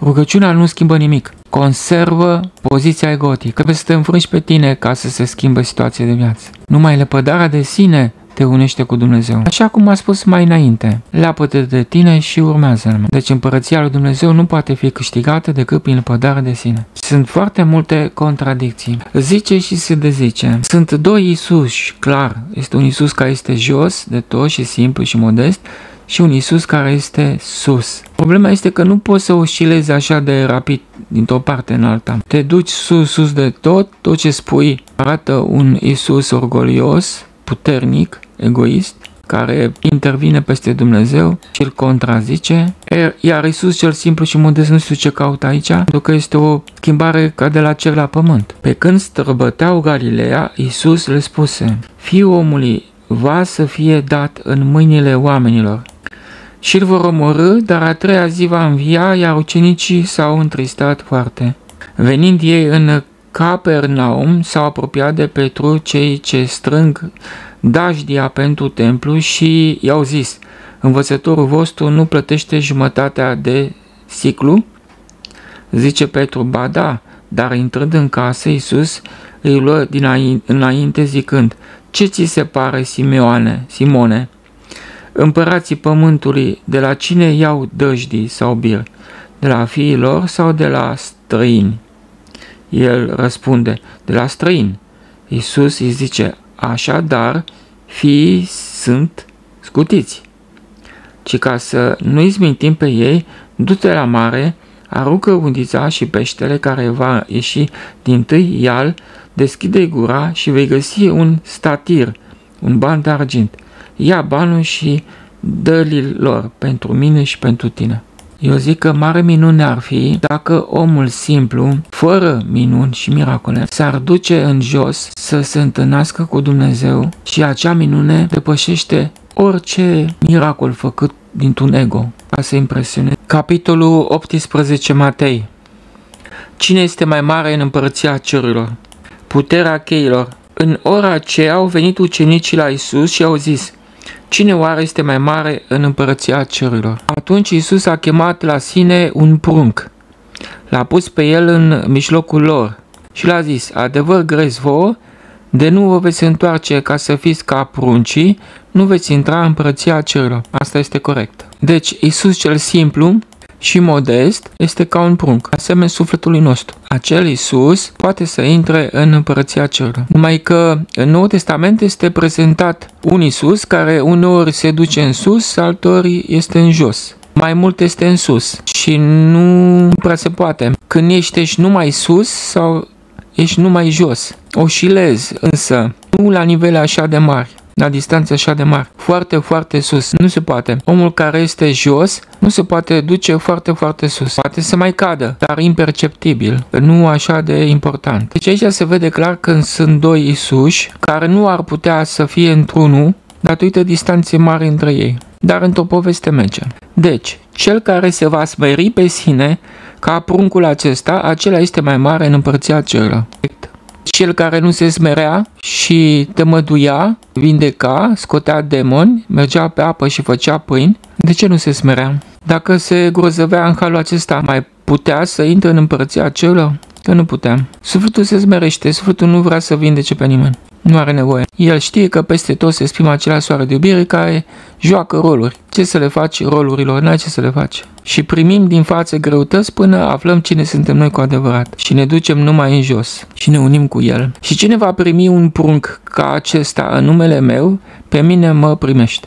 Rugăciunea nu schimbă nimic. Conservă poziția egotică. Trebuie să te înfrângi pe tine ca să se schimbe situația de viață. Numai lepădarea de sine te unește cu Dumnezeu. Așa cum a spus mai înainte, leapă-te de tine și urmează-mă. Deci împărăția lui Dumnezeu nu poate fi câștigată decât prin lepădare de sine. Sunt foarte multe contradicții. Zice și se dezice. Sunt doi Iisuși, clar. Este un Iisus care este jos de tot și simplu și modest și un Iisus care este sus. Problema este că nu poți să oscilezi așa de rapid dintr-o parte în alta. Te duci sus de tot ce spui arată un Iisus orgolios, puternic, egoist, care intervine peste Dumnezeu și îl contrazice, iar Iisus cel simplu și modest nu știu ce caută aici, pentru că este o schimbare ca de la cer la pământ. Pe când străbăteau Galileea, Iisus le spuse: Fiul omului va să fie dat în mâinile oamenilor și îl vor omorî, dar a treia zi va învia, iar ucenicii s-au întristat foarte. Venind ei în Capernaum, s-au apropiat de Petru cei ce strâng dajdia pentru templu și i-au zis: Învățătorul vostru nu plătește jumătatea de siclu? Zice Petru: Ba da, dar intrând în casă, Iisus îi luă înainte zicând: Ce ți se pare, Simone? Împărații pământului de la cine iau dăjdii sau bir? De la fiii lor sau de la străini? El răspunde: De la străini. Iisus îi zice: Așadar, fiii sunt scutiți. Ci ca să nu-i zmintim pe ei, du-te la mare, aruncă undița și peștele care va ieși dintâi ial, deschide-i gura și vei găsi un statir, un ban de argint. Ia banul și dă-l lor pentru mine și pentru tine. Eu zic că mare minune ar fi dacă omul simplu, fără minuni și miracole, s-ar duce în jos să se întâlnească cu Dumnezeu și acea minune depășește orice miracol făcut dintr-un ego, ca să impresioneze. Capitolul 18 Matei. Cine este mai mare în împărăția cerurilor? Puterea cheilor. În ora aceea au venit ucenicii la Iisus și au zis: Cine oare este mai mare în împărăția cerurilor? Atunci Iisus a chemat la sine un prunc, l-a pus pe el în mijlocul lor și l-a zis: Adevăr grez vouă, de nu vă veți întoarce ca să fiți ca pruncii, nu veți intra în împărăția cerurilor. Asta este corect. Deci Iisus cel simplu și modest este ca un prunc, asemenea sufletului nostru. Acel Iisus poate să intre în împărăția cerurilor. Numai că în Noul Testament este prezentat un Iisus care uneori se duce în sus, alteori este în jos. Mai mult este în sus și nu prea se poate. Când ești numai sus sau ești numai jos. Oscilezi, însă nu la nivele așa de mari, la distanțe așa de mari, foarte, foarte sus. Nu se poate. Omul care este jos nu se poate duce foarte, foarte sus. Poate să mai cadă, dar imperceptibil, nu așa de important. Deci aici se vede clar că sunt doi Iisuși care nu ar putea să fie într-unul datorită distanțe mari între ei. Dar într-o poveste merge. Deci, cel care se va smeri pe sine ca pruncul acesta, acela este mai mare în împărăția cerurilor. Cel care nu se smerea și tămăduia, vindeca, scotea demoni, mergea pe apă și făcea pâini, de ce nu se smerea? Dacă se grozăvea în halul acesta, mai putea să intre în împărăția cerurilor? Că nu putea. Sufletul se smerește, sufletul nu vrea să vindece pe nimeni. Nu are nevoie. El știe că peste tot se exprimă același soare de iubire care joacă roluri. Ce să le faci rolurilor? N-ai ce să le faci. Și primim din față greutăți până aflăm cine suntem noi cu adevărat. Și ne ducem numai în jos. Și ne unim cu el. Și cine va primi un prunc ca acesta în numele meu, pe mine mă primește.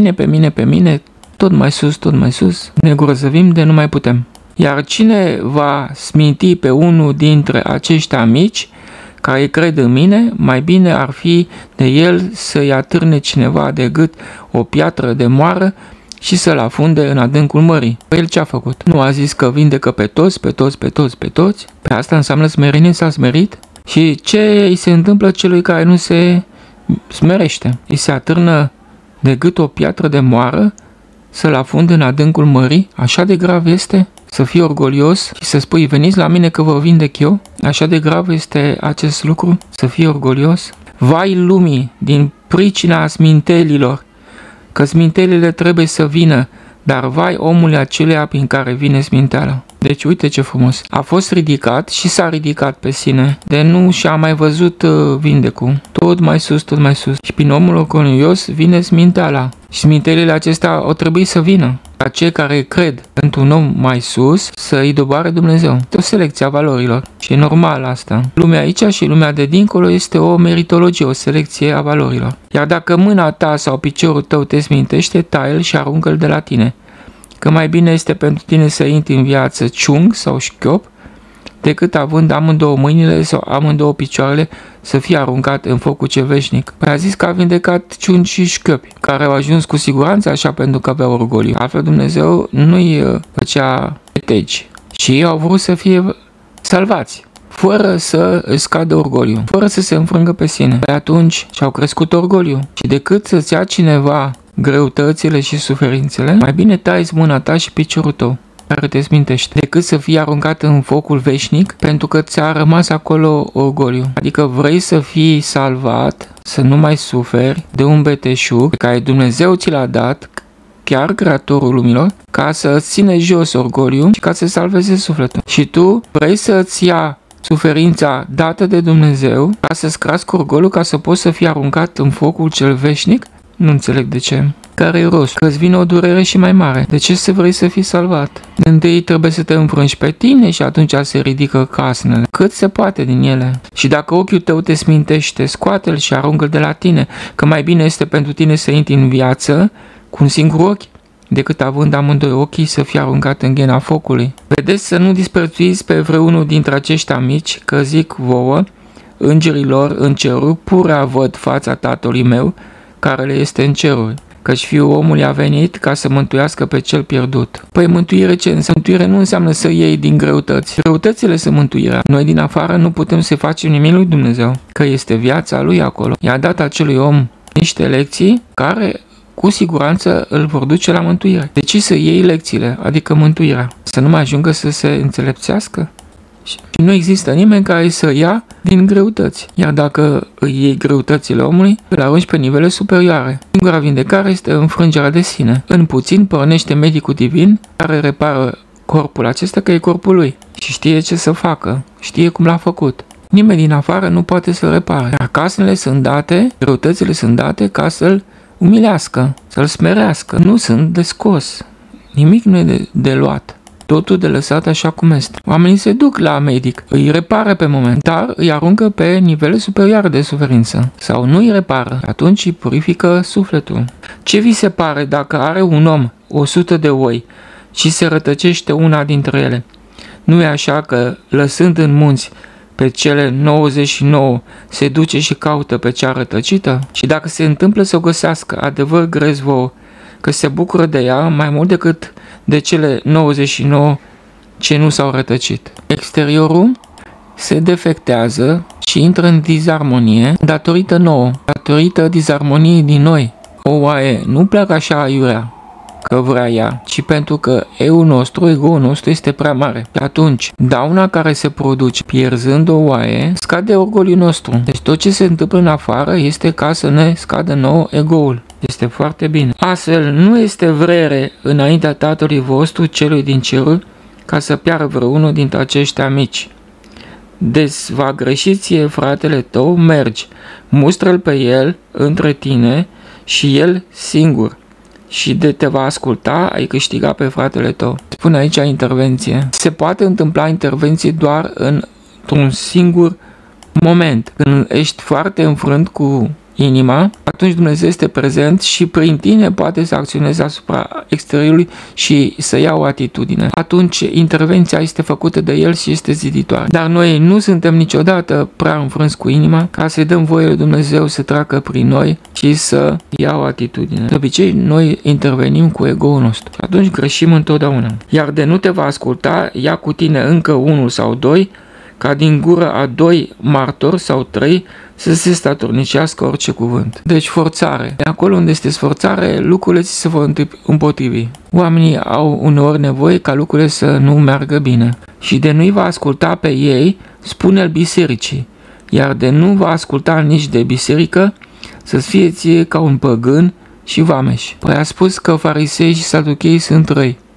Pe mine, tot mai sus, ne grozăvim de nu mai putem. Iar cine va sminti pe unul dintre aceștia mici, care cred în mine, mai bine ar fi de el să-i atârne cineva de gât o piatră de moară și să-l afunde în adâncul mării. El ce a făcut? Nu a zis că vindecă pe toți? Pe asta înseamnă smerenie, s-a smerit? Și ce îi se întâmplă celui care nu se smerește? Îi se atârnă de gât o piatră de moară să-l afunde în adâncul mării? Așa de grav este? Să fii orgolios și să spui: veniți la mine că vă vindec eu? Așa de grav este acest lucru? Să fii orgolios? Vai lumii din pricina smintelilor, că smintelile trebuie să vină, dar vai omului aceluia prin care vine sminteala. Deci uite ce frumos. A fost ridicat și s-a ridicat pe sine. De nu și-a mai văzut vindecul. Tot mai sus, tot mai sus. Și prin omul orgolios vine sminteala. Și smintelile acestea au trebuit să vină. Ca cei care cred într-un om mai sus să îi doboare Dumnezeu. Este o selecție a valorilor. Și e normal asta. Lumea aici și lumea de dincolo este o meritologie, o selecție a valorilor. Iar dacă mâna ta sau piciorul tău te smintește, taie-l și aruncă-l de la tine. Că mai bine este pentru tine să intri în viață ciung sau șchiop, decât având amândouă mâinile sau amândouă picioarele să fie aruncat în focul ce veșnic. Păi a zis că a vindecat ciungi și șchiopi, care au ajuns cu siguranță așa pentru că aveau orgoliu. Altfel Dumnezeu nu-i făcea etegi. Și ei au vrut să fie salvați, fără să își scadă orgoliu, fără să se înfrângă pe sine. Păi atunci și-au crescut orgoliu. Și decât să-ți ia cineva greutățile și suferințele, mai bine tai mâna ta și piciorul tău care te smintește, decât să fii aruncat în focul veșnic pentru că ți-a rămas acolo orgoliu. Adică vrei să fii salvat, să nu mai suferi de un beteșug pe care Dumnezeu ți l-a dat, chiar Creatorul lumilor, ca să îți ține jos orgoliu și ca să salveze sufletul. Și tu vrei să-ți ia suferința dată de Dumnezeu ca să-ți crească orgoliu, ca să poți să fii aruncat în focul cel veșnic? Nu înțeleg de ce. Care-i rost? Că-ți vine o durere și mai mare. De ce să vrei să fii salvat? Întâi trebuie să te înfrângi pe tine și atunci se ridică casnele. Cât se poate din ele. Și dacă ochiul tău te smintește, scoate-l și aruncă-l de la tine. Că mai bine este pentru tine să intri în viață cu un singur ochi, decât având amândoi ochii să fie aruncat în ghena focului. Vedeți să nu disprețuiți pe vreunul dintre aceștia mici, că zic vouă, îngerilor în ceruri, purea văd fața Tatălui meu, care le este în ceruri, căci Fiul omului a venit ca să mântuiască pe cel pierdut. Păi mântuire ce înseamnă? Mântuire nu înseamnă să iei din greutăți. Greutățile sunt mântuirea. Noi din afară nu putem să facem nimic lui Dumnezeu, că este viața lui acolo. I-a dat acelui om niște lecții care cu siguranță îl vor duce la mântuire. Deci să iei lecțiile, adică mântuirea, să nu mai ajungă să se înțelepțească. Și nu există nimeni care să ia din greutăți. Iar dacă îi iei greutățile omului, îl arunci pe nivele superioare. Singura vindecare este înfrângerea de sine. În puțin pornește medicul divin care repară corpul acesta, că e corpul lui. Și știe ce să facă. Știe cum l-a făcut. Nimeni din afară nu poate să-l repare. Iar casele sunt date, greutățile sunt date ca să-l umilească, să-l smerească. Nu sunt de scos. Nimic nu e de luat. Totul de lăsat așa cum este. Oamenii se duc la medic, îi repară pe moment, dar îi aruncă pe nivele superioare de suferință. Sau nu îi repară, atunci îi purifică sufletul. Ce vi se pare dacă are un om 100 de oi și se rătăcește una dintre ele? Nu e așa că, lăsând în munți pe cele 99, se duce și caută pe cea rătăcită? Și dacă se întâmplă să o găsească, adevăr grez vouă, că se bucură de ea mai mult decât de cele 99 ce nu s-au rătăcit. Exteriorul se defectează și intră în disarmonie datorită nouă, datorită disarmoniei din noi. O oaie nu pleacă așa aiurea, că vrea ea, ci pentru că eu-ul nostru, ego-ul nostru este prea mare. Și atunci, dauna care se produce pierzând o oaie, scade orgoliul nostru. Deci tot ce se întâmplă în afară este ca să ne scadă nouă ego-ul. Este foarte bine. Astfel, nu este vrere înaintea Tatălui vostru, celui din ceruri, ca să piară vreunul dintre aceștia mici. Des va greși ție fratele tău, mergi, mustră-l pe el între tine și el singur. Și de te va asculta, ai câștiga pe fratele tău. Spune aici intervenție. Se poate întâmpla intervenție doar într-un singur moment. Când ești foarte înfrânt cu inima, atunci Dumnezeu este prezent și prin tine poate să acționeze asupra exteriorului și să ia o atitudine. Atunci intervenția este făcută de El și este ziditoare. Dar noi nu suntem niciodată prea înfrânți cu inima ca să-i dăm voie lui Dumnezeu să treacă prin noi și să ia o atitudine. De obicei, noi intervenim cu ego-ul nostru. Atunci greșim întotdeauna. Iar de nu te va asculta, ia cu tine încă unul sau doi, ca din gură a 2 martori sau 3 să se statornicească orice cuvânt. Deci forțare. Acolo unde este sforțare, lucrurile ți se vor împotrivi. Oamenii au uneori nevoie ca lucrurile să nu meargă bine. Și de nu-i va asculta pe ei, spune-l bisericii. Iar de nu va asculta nici de biserică, să-ți fie ție ca un păgân și vameș. Păi a spus că farisei și saduchei sunt răi.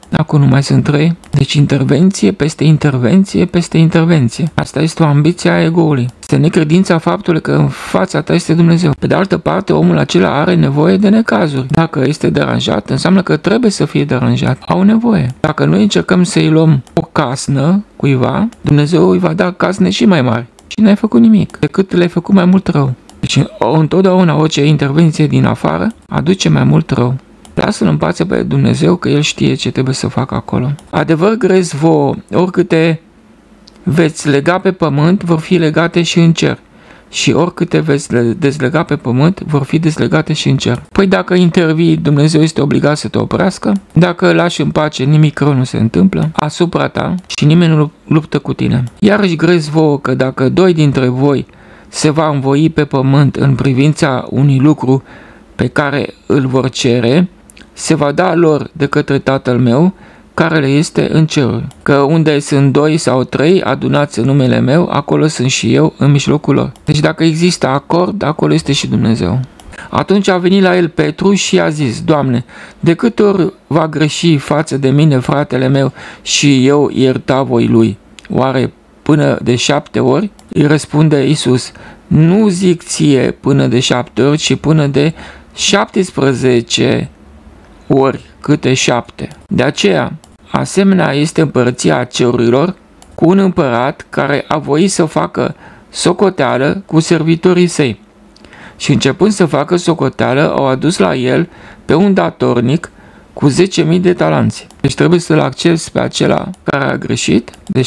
Acum nu mai sunt 3. Deci intervenție peste intervenție peste intervenție. Asta este o ambiție a ego-ului. Este necredința faptului că în fața ta este Dumnezeu. Pe de altă parte, omul acela are nevoie de necazuri. Dacă este deranjat, înseamnă că trebuie să fie deranjat. Au nevoie. Dacă noi încercăm să-i luăm o casnă cuiva, Dumnezeu îi va da casne și mai mari. Și n-ai făcut nimic, decât le-ai făcut mai mult rău. Deci întotdeauna orice intervenție din afară aduce mai mult rău. Lasă-L în pace pe Dumnezeu că El știe ce trebuie să facă acolo. Adevăr grez vouă, oricâte veți lega pe pământ, vor fi legate și în cer. Și oricâte veți dezlega pe pământ, vor fi dezlegate și în cer. Păi dacă intervii, Dumnezeu este obligat să te oprească. Dacă lași în pace, nimic rău nu se întâmplă asupra ta și nimeni nu luptă cu tine. Iarăși grez vouă că dacă 2 dintre voi se va învoi pe pământ în privința unui lucru pe care îl vor cere, se va da lor de către Tatăl meu, care le este în ceruri. Că unde sunt 2 sau 3 adunați în numele meu, acolo sunt și eu în mijlocul lor. Deci dacă există acord, acolo este și Dumnezeu. Atunci a venit la el Petru și a zis: Doamne, de câte ori va greși față de mine fratele meu și eu ierta voi lui? Oare până de 7 ori? Îi răspunde Iisus: nu zic ție până de 7 ori, ci până de 17 ori câte 7. De aceea, asemenea este împărăția cerurilor cu un împărat care a voit să facă socoteală cu servitorii săi. Și începând să facă socoteală, au adus la el pe un datornic cu 10.000 de talanți. Deci trebuie să-l accepți pe acela care a greșit de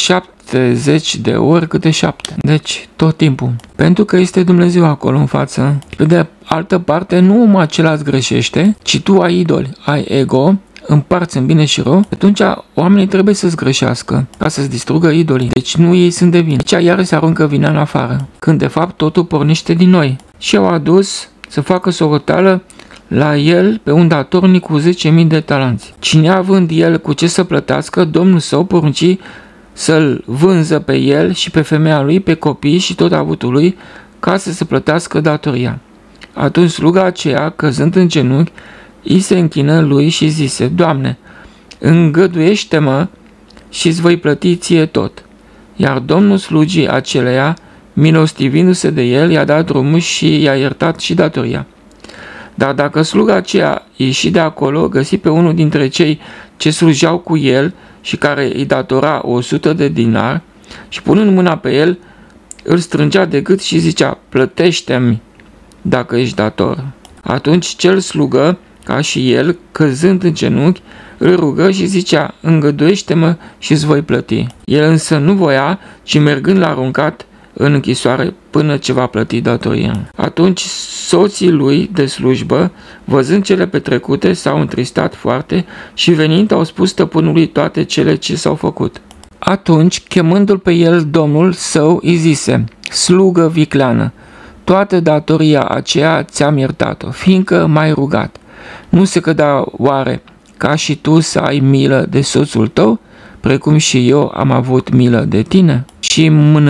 70 de ori câte 7. Deci tot timpul. Pentru că este Dumnezeu acolo în față. Pe de altă parte, nu omul acela îți greșește, ci tu ai idoli, ai ego, împarți în bine și rău, atunci oamenii trebuie să-ți greșească ca să-ți distrugă idolii. Deci nu ei sunt de vină. Deci iar se aruncă vina în afară, când de fapt totul pornește din noi. Și au adus să facă socoteală la el pe un datornic cu 10.000 de talanți. Cine având el cu ce să plătească, domnul său porunci să-l vânză pe el și pe femeia lui, pe copii și tot avutul lui, ca să se plătească datoria. Atunci sluga aceea, căzând în genunchi, îi se închină lui și zise: Doamne, îngăduiește-mă și îți voi plăti ție tot. Iar domnul slugii aceleia, milostivindu-se de el, i-a dat drumul și i-a iertat și datoria. Dar dacă sluga aceea ieși de acolo, găsi pe unul dintre cei ce slujeau cu el și care îi datora 100 de dinari și punând mâna pe el, îl strângea de gât și zicea: plătește-mi dacă ești dator. Atunci cel slugă, ca și el, căzând în genunchi, îl rugă și zicea: îngăduiește-mă și îți voi plăti. El însă nu voia, ci mergând l-a aruncat în închisoare până ce va plăti datoria. Atunci soții lui de slujbă, văzând cele petrecute, s-au întristat foarte și venind au spus stăpânului toate cele ce s-au făcut. Atunci, chemându-l pe el, domnul său îi zise: slugă vicleană, toată datoria aceea ți-am iertat-o, fiindcă m-ai rugat. Nu se cădea oare ca și tu să ai milă de soțul tău, precum și eu am avut milă de tine? Și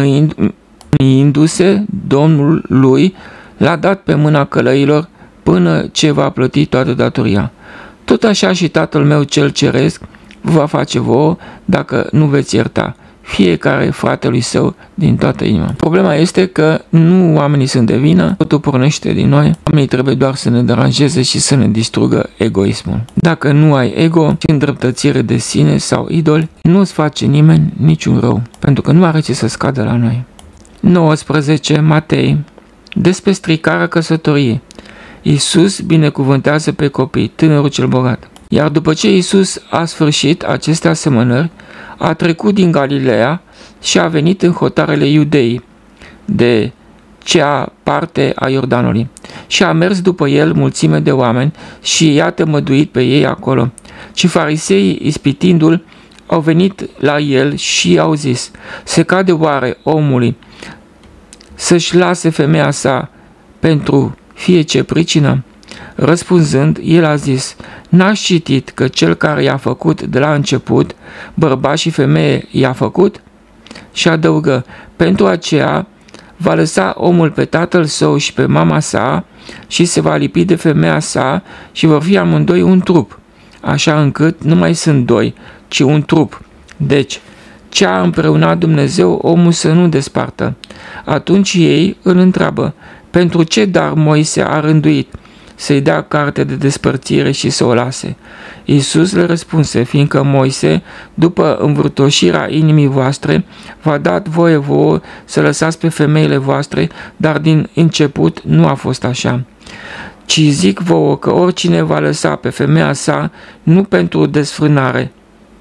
mâniindu-se, domnul lui l-a dat pe mâna călăilor până ce va plăti toată datoria. Tot așa și Tatăl meu cel ceresc vă va face vouă dacă nu veți ierta fiecare fratelui său din toată inima. Problema este că nu oamenii sunt de vină, totul pornește din noi, oamenii trebuie doar să ne deranjeze și să ne distrugă egoismul. Dacă nu ai ego și îndreptățire de sine sau idoli, nu îți face nimeni niciun rău, pentru că nu are ce să scadă la noi. 19. Matei. Despre stricarea căsătoriei. Iisus binecuvântează pe copii, tânărul cel bogat. Iar după ce Iisus a sfârșit aceste asemănări, a trecut din Galileea și a venit în hotarele Iudeii, de cea parte a Iordanului. Și a mers după el mulțime de oameni și i-a tămăduit pe ei acolo. Și fariseii, ispitindu-l, au venit la el și au zis: se cade oare omului să-și lase femeia sa pentru fie ce pricină? Răspunzând, el a zis: n-ați citit că cel care i-a făcut de la început, bărbat și femeie i-a făcut? Și adăugă: pentru aceea va lăsa omul pe tatăl său și pe mama sa și se va lipi de femeia sa și vor fi amândoi un trup. așa încât nu mai sunt doi, ci un trup. Deci, ce a împreunat Dumnezeu, omul să nu despartă. Atunci ei îl întreabă, pentru ce dar Moise a rânduit să-i dea carte de despărțire și să o lase? Iisus le răspunse, fiindcă Moise, după învârtoșirea inimii voastre, v-a dat voie vouă să lăsați pe femeile voastre, dar din început nu a fost așa. Ci zic vouă că oricine va lăsa pe femeia sa, nu pentru desfrânare,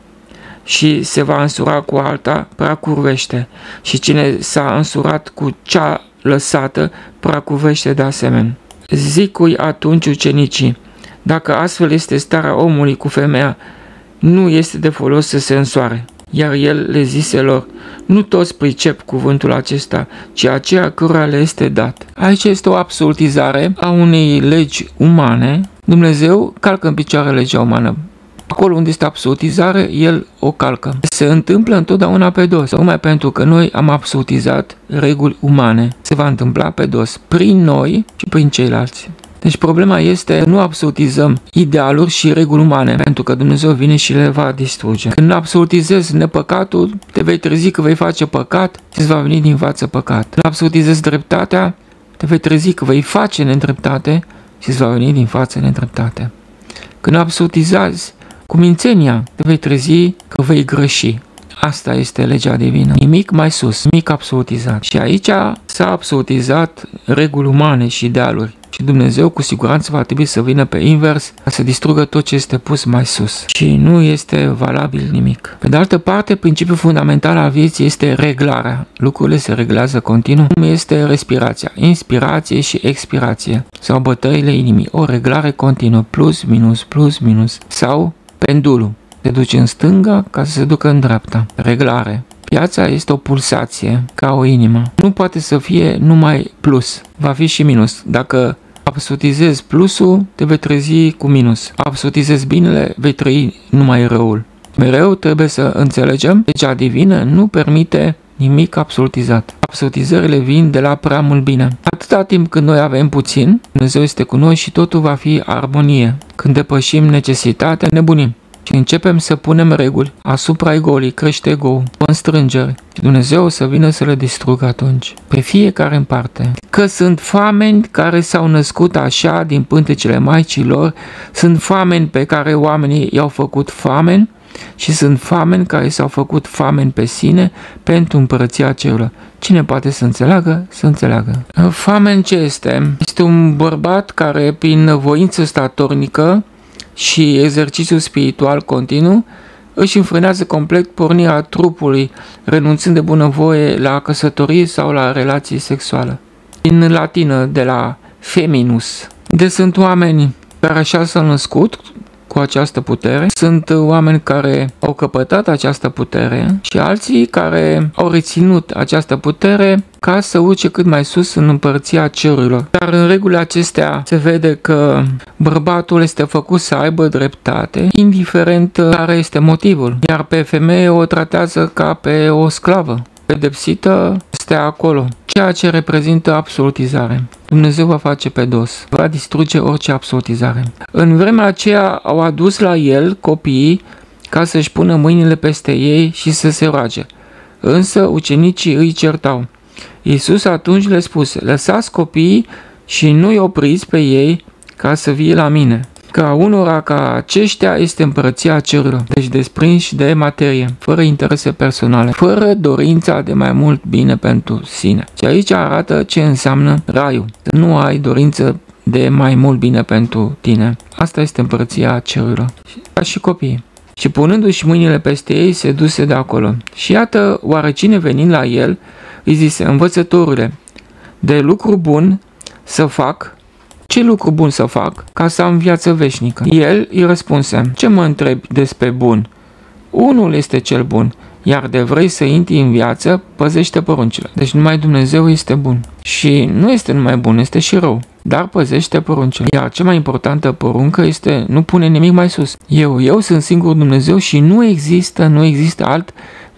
și se va însura cu alta, prea curvește, și cine s-a însurat cu cea lăsată, prea curvește de asemenea. Zic-ui atunci ucenicii, dacă astfel este starea omului cu femeia, nu este de folos să se însoare. Iar el le zise lor, nu toți pricep cuvântul acesta, ci aceea căruia le este dat. Aici este o absolutizare a unei legi umane. Dumnezeu calcă în picioare legea umană. Acolo unde este absolutizare, el o calcă. Se întâmplă întotdeauna pe dos, tocmai pentru că noi am absolutizat reguli umane. Se va întâmpla pe dos, prin noi și prin ceilalți. Deci problema este nu absolutizăm idealuri și reguli umane, pentru că Dumnezeu vine și le va distruge. Când absolutizezi nepăcatul, te vei trezi că vei face păcat și îți va veni din față păcat. Când absolutizezi dreptatea, te vei trezi că vei face nedreptate și îți va veni din față nedreptate. Când absolutizezi cumințenia, te vei trezi că vei greși. Asta este legea divină. Nimic mai sus, nimic absolutizat. Și aici s-a absolutizat reguli umane și idealuri. Și Dumnezeu cu siguranță va trebui să vină pe invers ca să distrugă tot ce este pus mai sus. Și nu este valabil nimic. Pe de altă parte, principiul fundamental al vieții este reglarea. Lucrurile se reglează continuu. Cum este respirația, inspirație și expirație. Sau bătăile inimii. O reglare continuă. Plus, minus. Sau pendulul. Se duce în stânga ca să se ducă în dreapta. Reglare. Viața este o pulsație, ca o inimă. Nu poate să fie numai plus. Va fi și minus. Dacă absolutizezi plusul, te vei trezi cu minus. Absolutizezi binele, vei trăi numai răul. Mereu trebuie să înțelegem, legea divină nu permite nimic absolutizat. Absolutizările vin de la prea mult bine. Atâta timp când noi avem puțin, Dumnezeu este cu noi și totul va fi armonie. Când depășim necesitatea, nebunim. Și începem să punem reguli asupra egoului, crește ego-ul, constrângeri. Și Dumnezeu o să vină să le distrugă atunci, pe fiecare în parte. Că sunt fameni care s-au născut așa din pântecele maicilor, sunt fameni pe care oamenii i-au făcut fameni și sunt fameni care s-au făcut fameni pe sine pentru împărăția cerurilor. Cine poate să înțeleagă, să înțeleagă. Famen ce este? Este un bărbat care prin voință statornică și exercițiul spiritual continuu își înfrânează complet pornirea trupului, renunțând de bunăvoie la căsătorie sau la relații sexuale. În latină, de la feminus. Deci sunt oameni care așa s-au născut cu această putere, sunt oameni care au căpătat această putere și alții care au reținut această putere ca să urce cât mai sus în împărția cerurilor. Dar în regulile acestea se vede că bărbatul este făcut să aibă dreptate, indiferent care este motivul, iar pe femeie o tratează ca pe o sclavă. Pedepsită este acolo, ceea ce reprezintă absolutizare. Dumnezeu va face pe dos, va distruge orice absolutizare. În vremea aceea au adus la el copiii ca să-și pună mâinile peste ei și să se roage. Însă ucenicii îi certau. Iisus atunci le spuse, lăsați copiii și nu-i opriți pe ei ca să vie la mine. Ca unora ca aceștia este împărăția cerurilor, deci desprinși de materie, fără interese personale, fără dorința de mai mult bine pentru sine. Și aici arată ce înseamnă raiul, să nu ai dorință de mai mult bine pentru tine. Asta este împărăția cerurilor, ca și copiii. Și punându-și mâinile peste ei, se duse de acolo. Și iată, oarecine venind la el, îi zise, învățătorule, de lucru bun să fac. Ce lucru bun să fac ca să am viață veșnică? El îi răspunse, ce mă întrebi despre bun? Unul este cel bun, iar de vrei să intri în viață, păzește poruncile. Deci numai Dumnezeu este bun. Și nu este numai bun, este și rău, dar păzește poruncile. Iar cea mai importantă poruncă este, nu pune nimic mai sus. Eu sunt singur Dumnezeu și nu există alt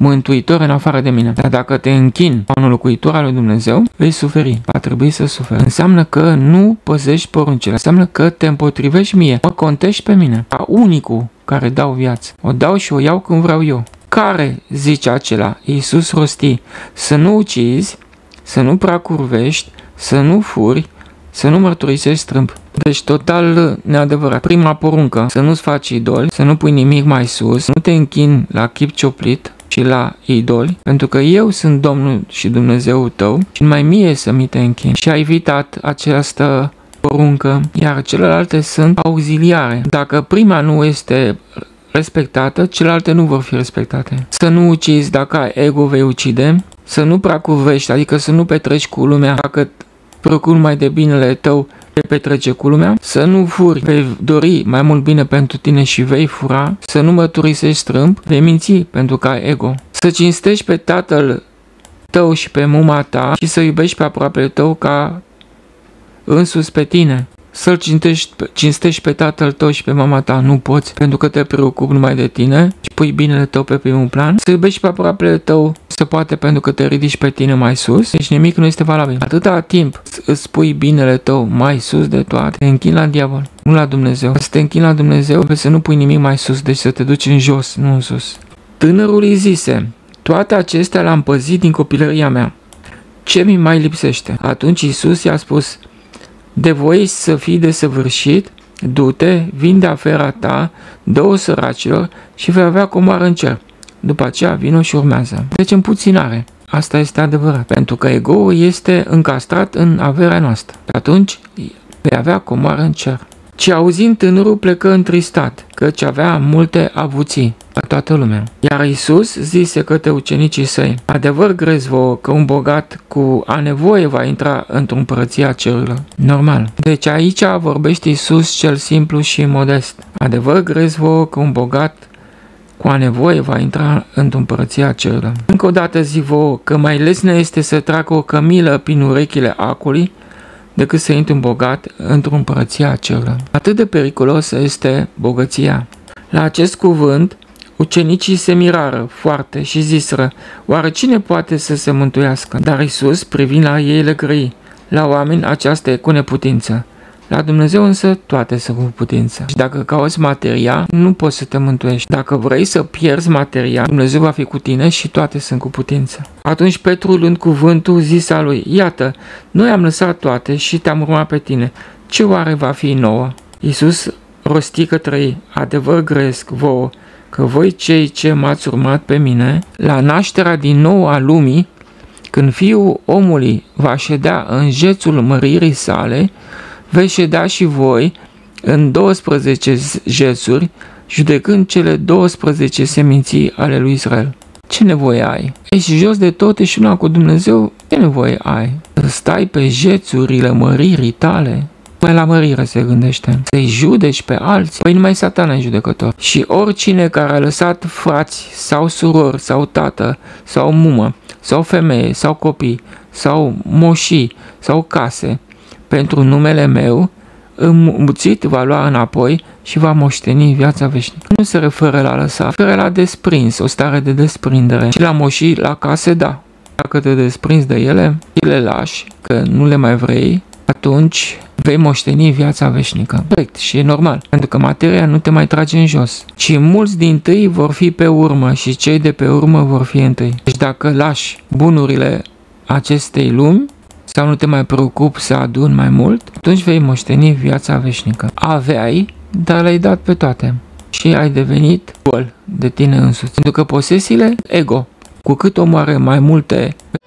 mântuitor în afară de mine. Dar dacă te închini ca un locuitor al lui Dumnezeu, vei suferi. Va trebui să suferi. Înseamnă că nu păzești poruncile. Înseamnă că te împotrivești mie. Mă contești pe mine. Ca unicul care dau viață. O dau și o iau când vreau eu. Care, zice acela, Iisus rosti, să nu ucizi, să nu pracurvești, să nu furi, să nu mărturisești strâmb. Deci total neadevărat. Prima poruncă, să nu-ți faci idoli, să nu pui nimic mai sus, nu te închini la chip cioplit și la idoli, pentru că eu sunt Domnul și Dumnezeul tău și numai mie să mi te închini. Și ai evitat această poruncă, iar celelalte sunt auxiliare. Dacă prima nu este respectată, celelalte nu vor fi respectate. Să nu ucizi, dacă ai ego vei ucide, să nu pracurvești, adică să nu petreci cu lumea, dacă procuri mai de binele tău, vei petrece cu lumea, să nu furi, vei dori mai mult bine pentru tine și vei fura, să nu mărturisești strâmb, vei minți pentru că ai ego, să cinstești pe tatăl tău și pe mama ta și să iubești pe aproapele tău ca însuți pe tine. Să-l cinstești pe tatăl tău și pe mama ta nu poți, pentru că te preocupi numai de tine și pui binele tău pe primul plan. Să iubești pe aproapele tău se poate pentru că te ridici pe tine mai sus, deci nimic nu este valabil. Atâta timp îți pui binele tău mai sus de toate, te închini la diavol, nu la Dumnezeu. Să te închini la Dumnezeu, trebuie să nu pui nimic mai sus, deci să te duci în jos, nu în sus. Tânărul îi zise, toate acestea le-am păzit din copilăria mea. Ce mi mai lipsește? Atunci Iisus i-a spus, de voie să fii desăvârșit, du-te, vinde afera ta, dă-o săracilor și vei avea comoară în cer. După aceea vino și urmează. Deci împuținare. Asta este adevărat. Pentru că ego-ul este încastrat în averea noastră. Atunci vei avea comoară în cer. Și auzind, tânărul plecă întristat, căci avea multe avuții la toată lumea. Iar Iisus zise către ucenicii săi, adevăr grez vouă că un bogat cu a nevoie va intra într-o împărăție a cerurilor. Normal. Deci aici vorbește Iisus cel simplu și modest. Adevăr grez vouă că un bogat cu a nevoie va intra într-o împărăție a cerurilor. Încă o dată zic vouă că mai lesne este să treacă o cămilă prin urechile acului decât să intri un bogat într-o împărăție a cerurilor. Atât de periculos este bogăția. La acest cuvânt, ucenicii se mirară foarte și ziseră, oare cine poate să se mântuiască? Dar Iisus, privind la ei, le grăi, la oameni aceasta e cu neputință. La Dumnezeu însă toate sunt cu putință. Și dacă cauți materia, nu poți să te mântuiești. Dacă vrei să pierzi materia, Dumnezeu va fi cu tine și toate sunt cu putință. Atunci Petru, luând cuvântul, zisa lui, iată, noi am lăsat toate și te-am urmat pe tine. Ce oare va fi nouă? Iisus rosti către ei, adevăr gresc vouă, că voi cei ce m-ați urmat pe mine, la nașterea din nou a lumii, când Fiul omului va ședea în jețul măririi sale, veți ședea și voi în 12 jețuri, judecând cele 12 seminții ale lui Israel. Ce nevoie ai? Ești jos de tot, ești una cu Dumnezeu, ce nevoie ai? Să stai pe jețurile măririi tale? Mai la mărire se gândește. Să-i judeci pe alții? Păi numai Satana e judecător. Și oricine care a lăsat frați sau surori sau tată sau mumă sau femeie sau copii sau moșii sau case pentru numele meu, înmulțit va lua înapoi și va moșteni viața veșnică. Nu se referă la lăsa, se referă la desprins, o stare de desprindere. Și la moșii, la case, da. Dacă te desprinzi de ele, le lași, că nu le mai vrei, atunci vei moșteni viața veșnică. Corect, și e normal, pentru că materia nu te mai trage în jos. Și mulți dintâi vor fi pe urmă și cei de pe urmă vor fi întâi. Deci dacă lași bunurile acestei lumi, sau nu te mai preocupi să aduni mai mult, atunci vei moșteni viața veșnică. Aveai, dar le-ai dat pe toate. Și ai devenit gol de tine însuți. Pentru că posesiile, ego. Cu cât omul are mai multe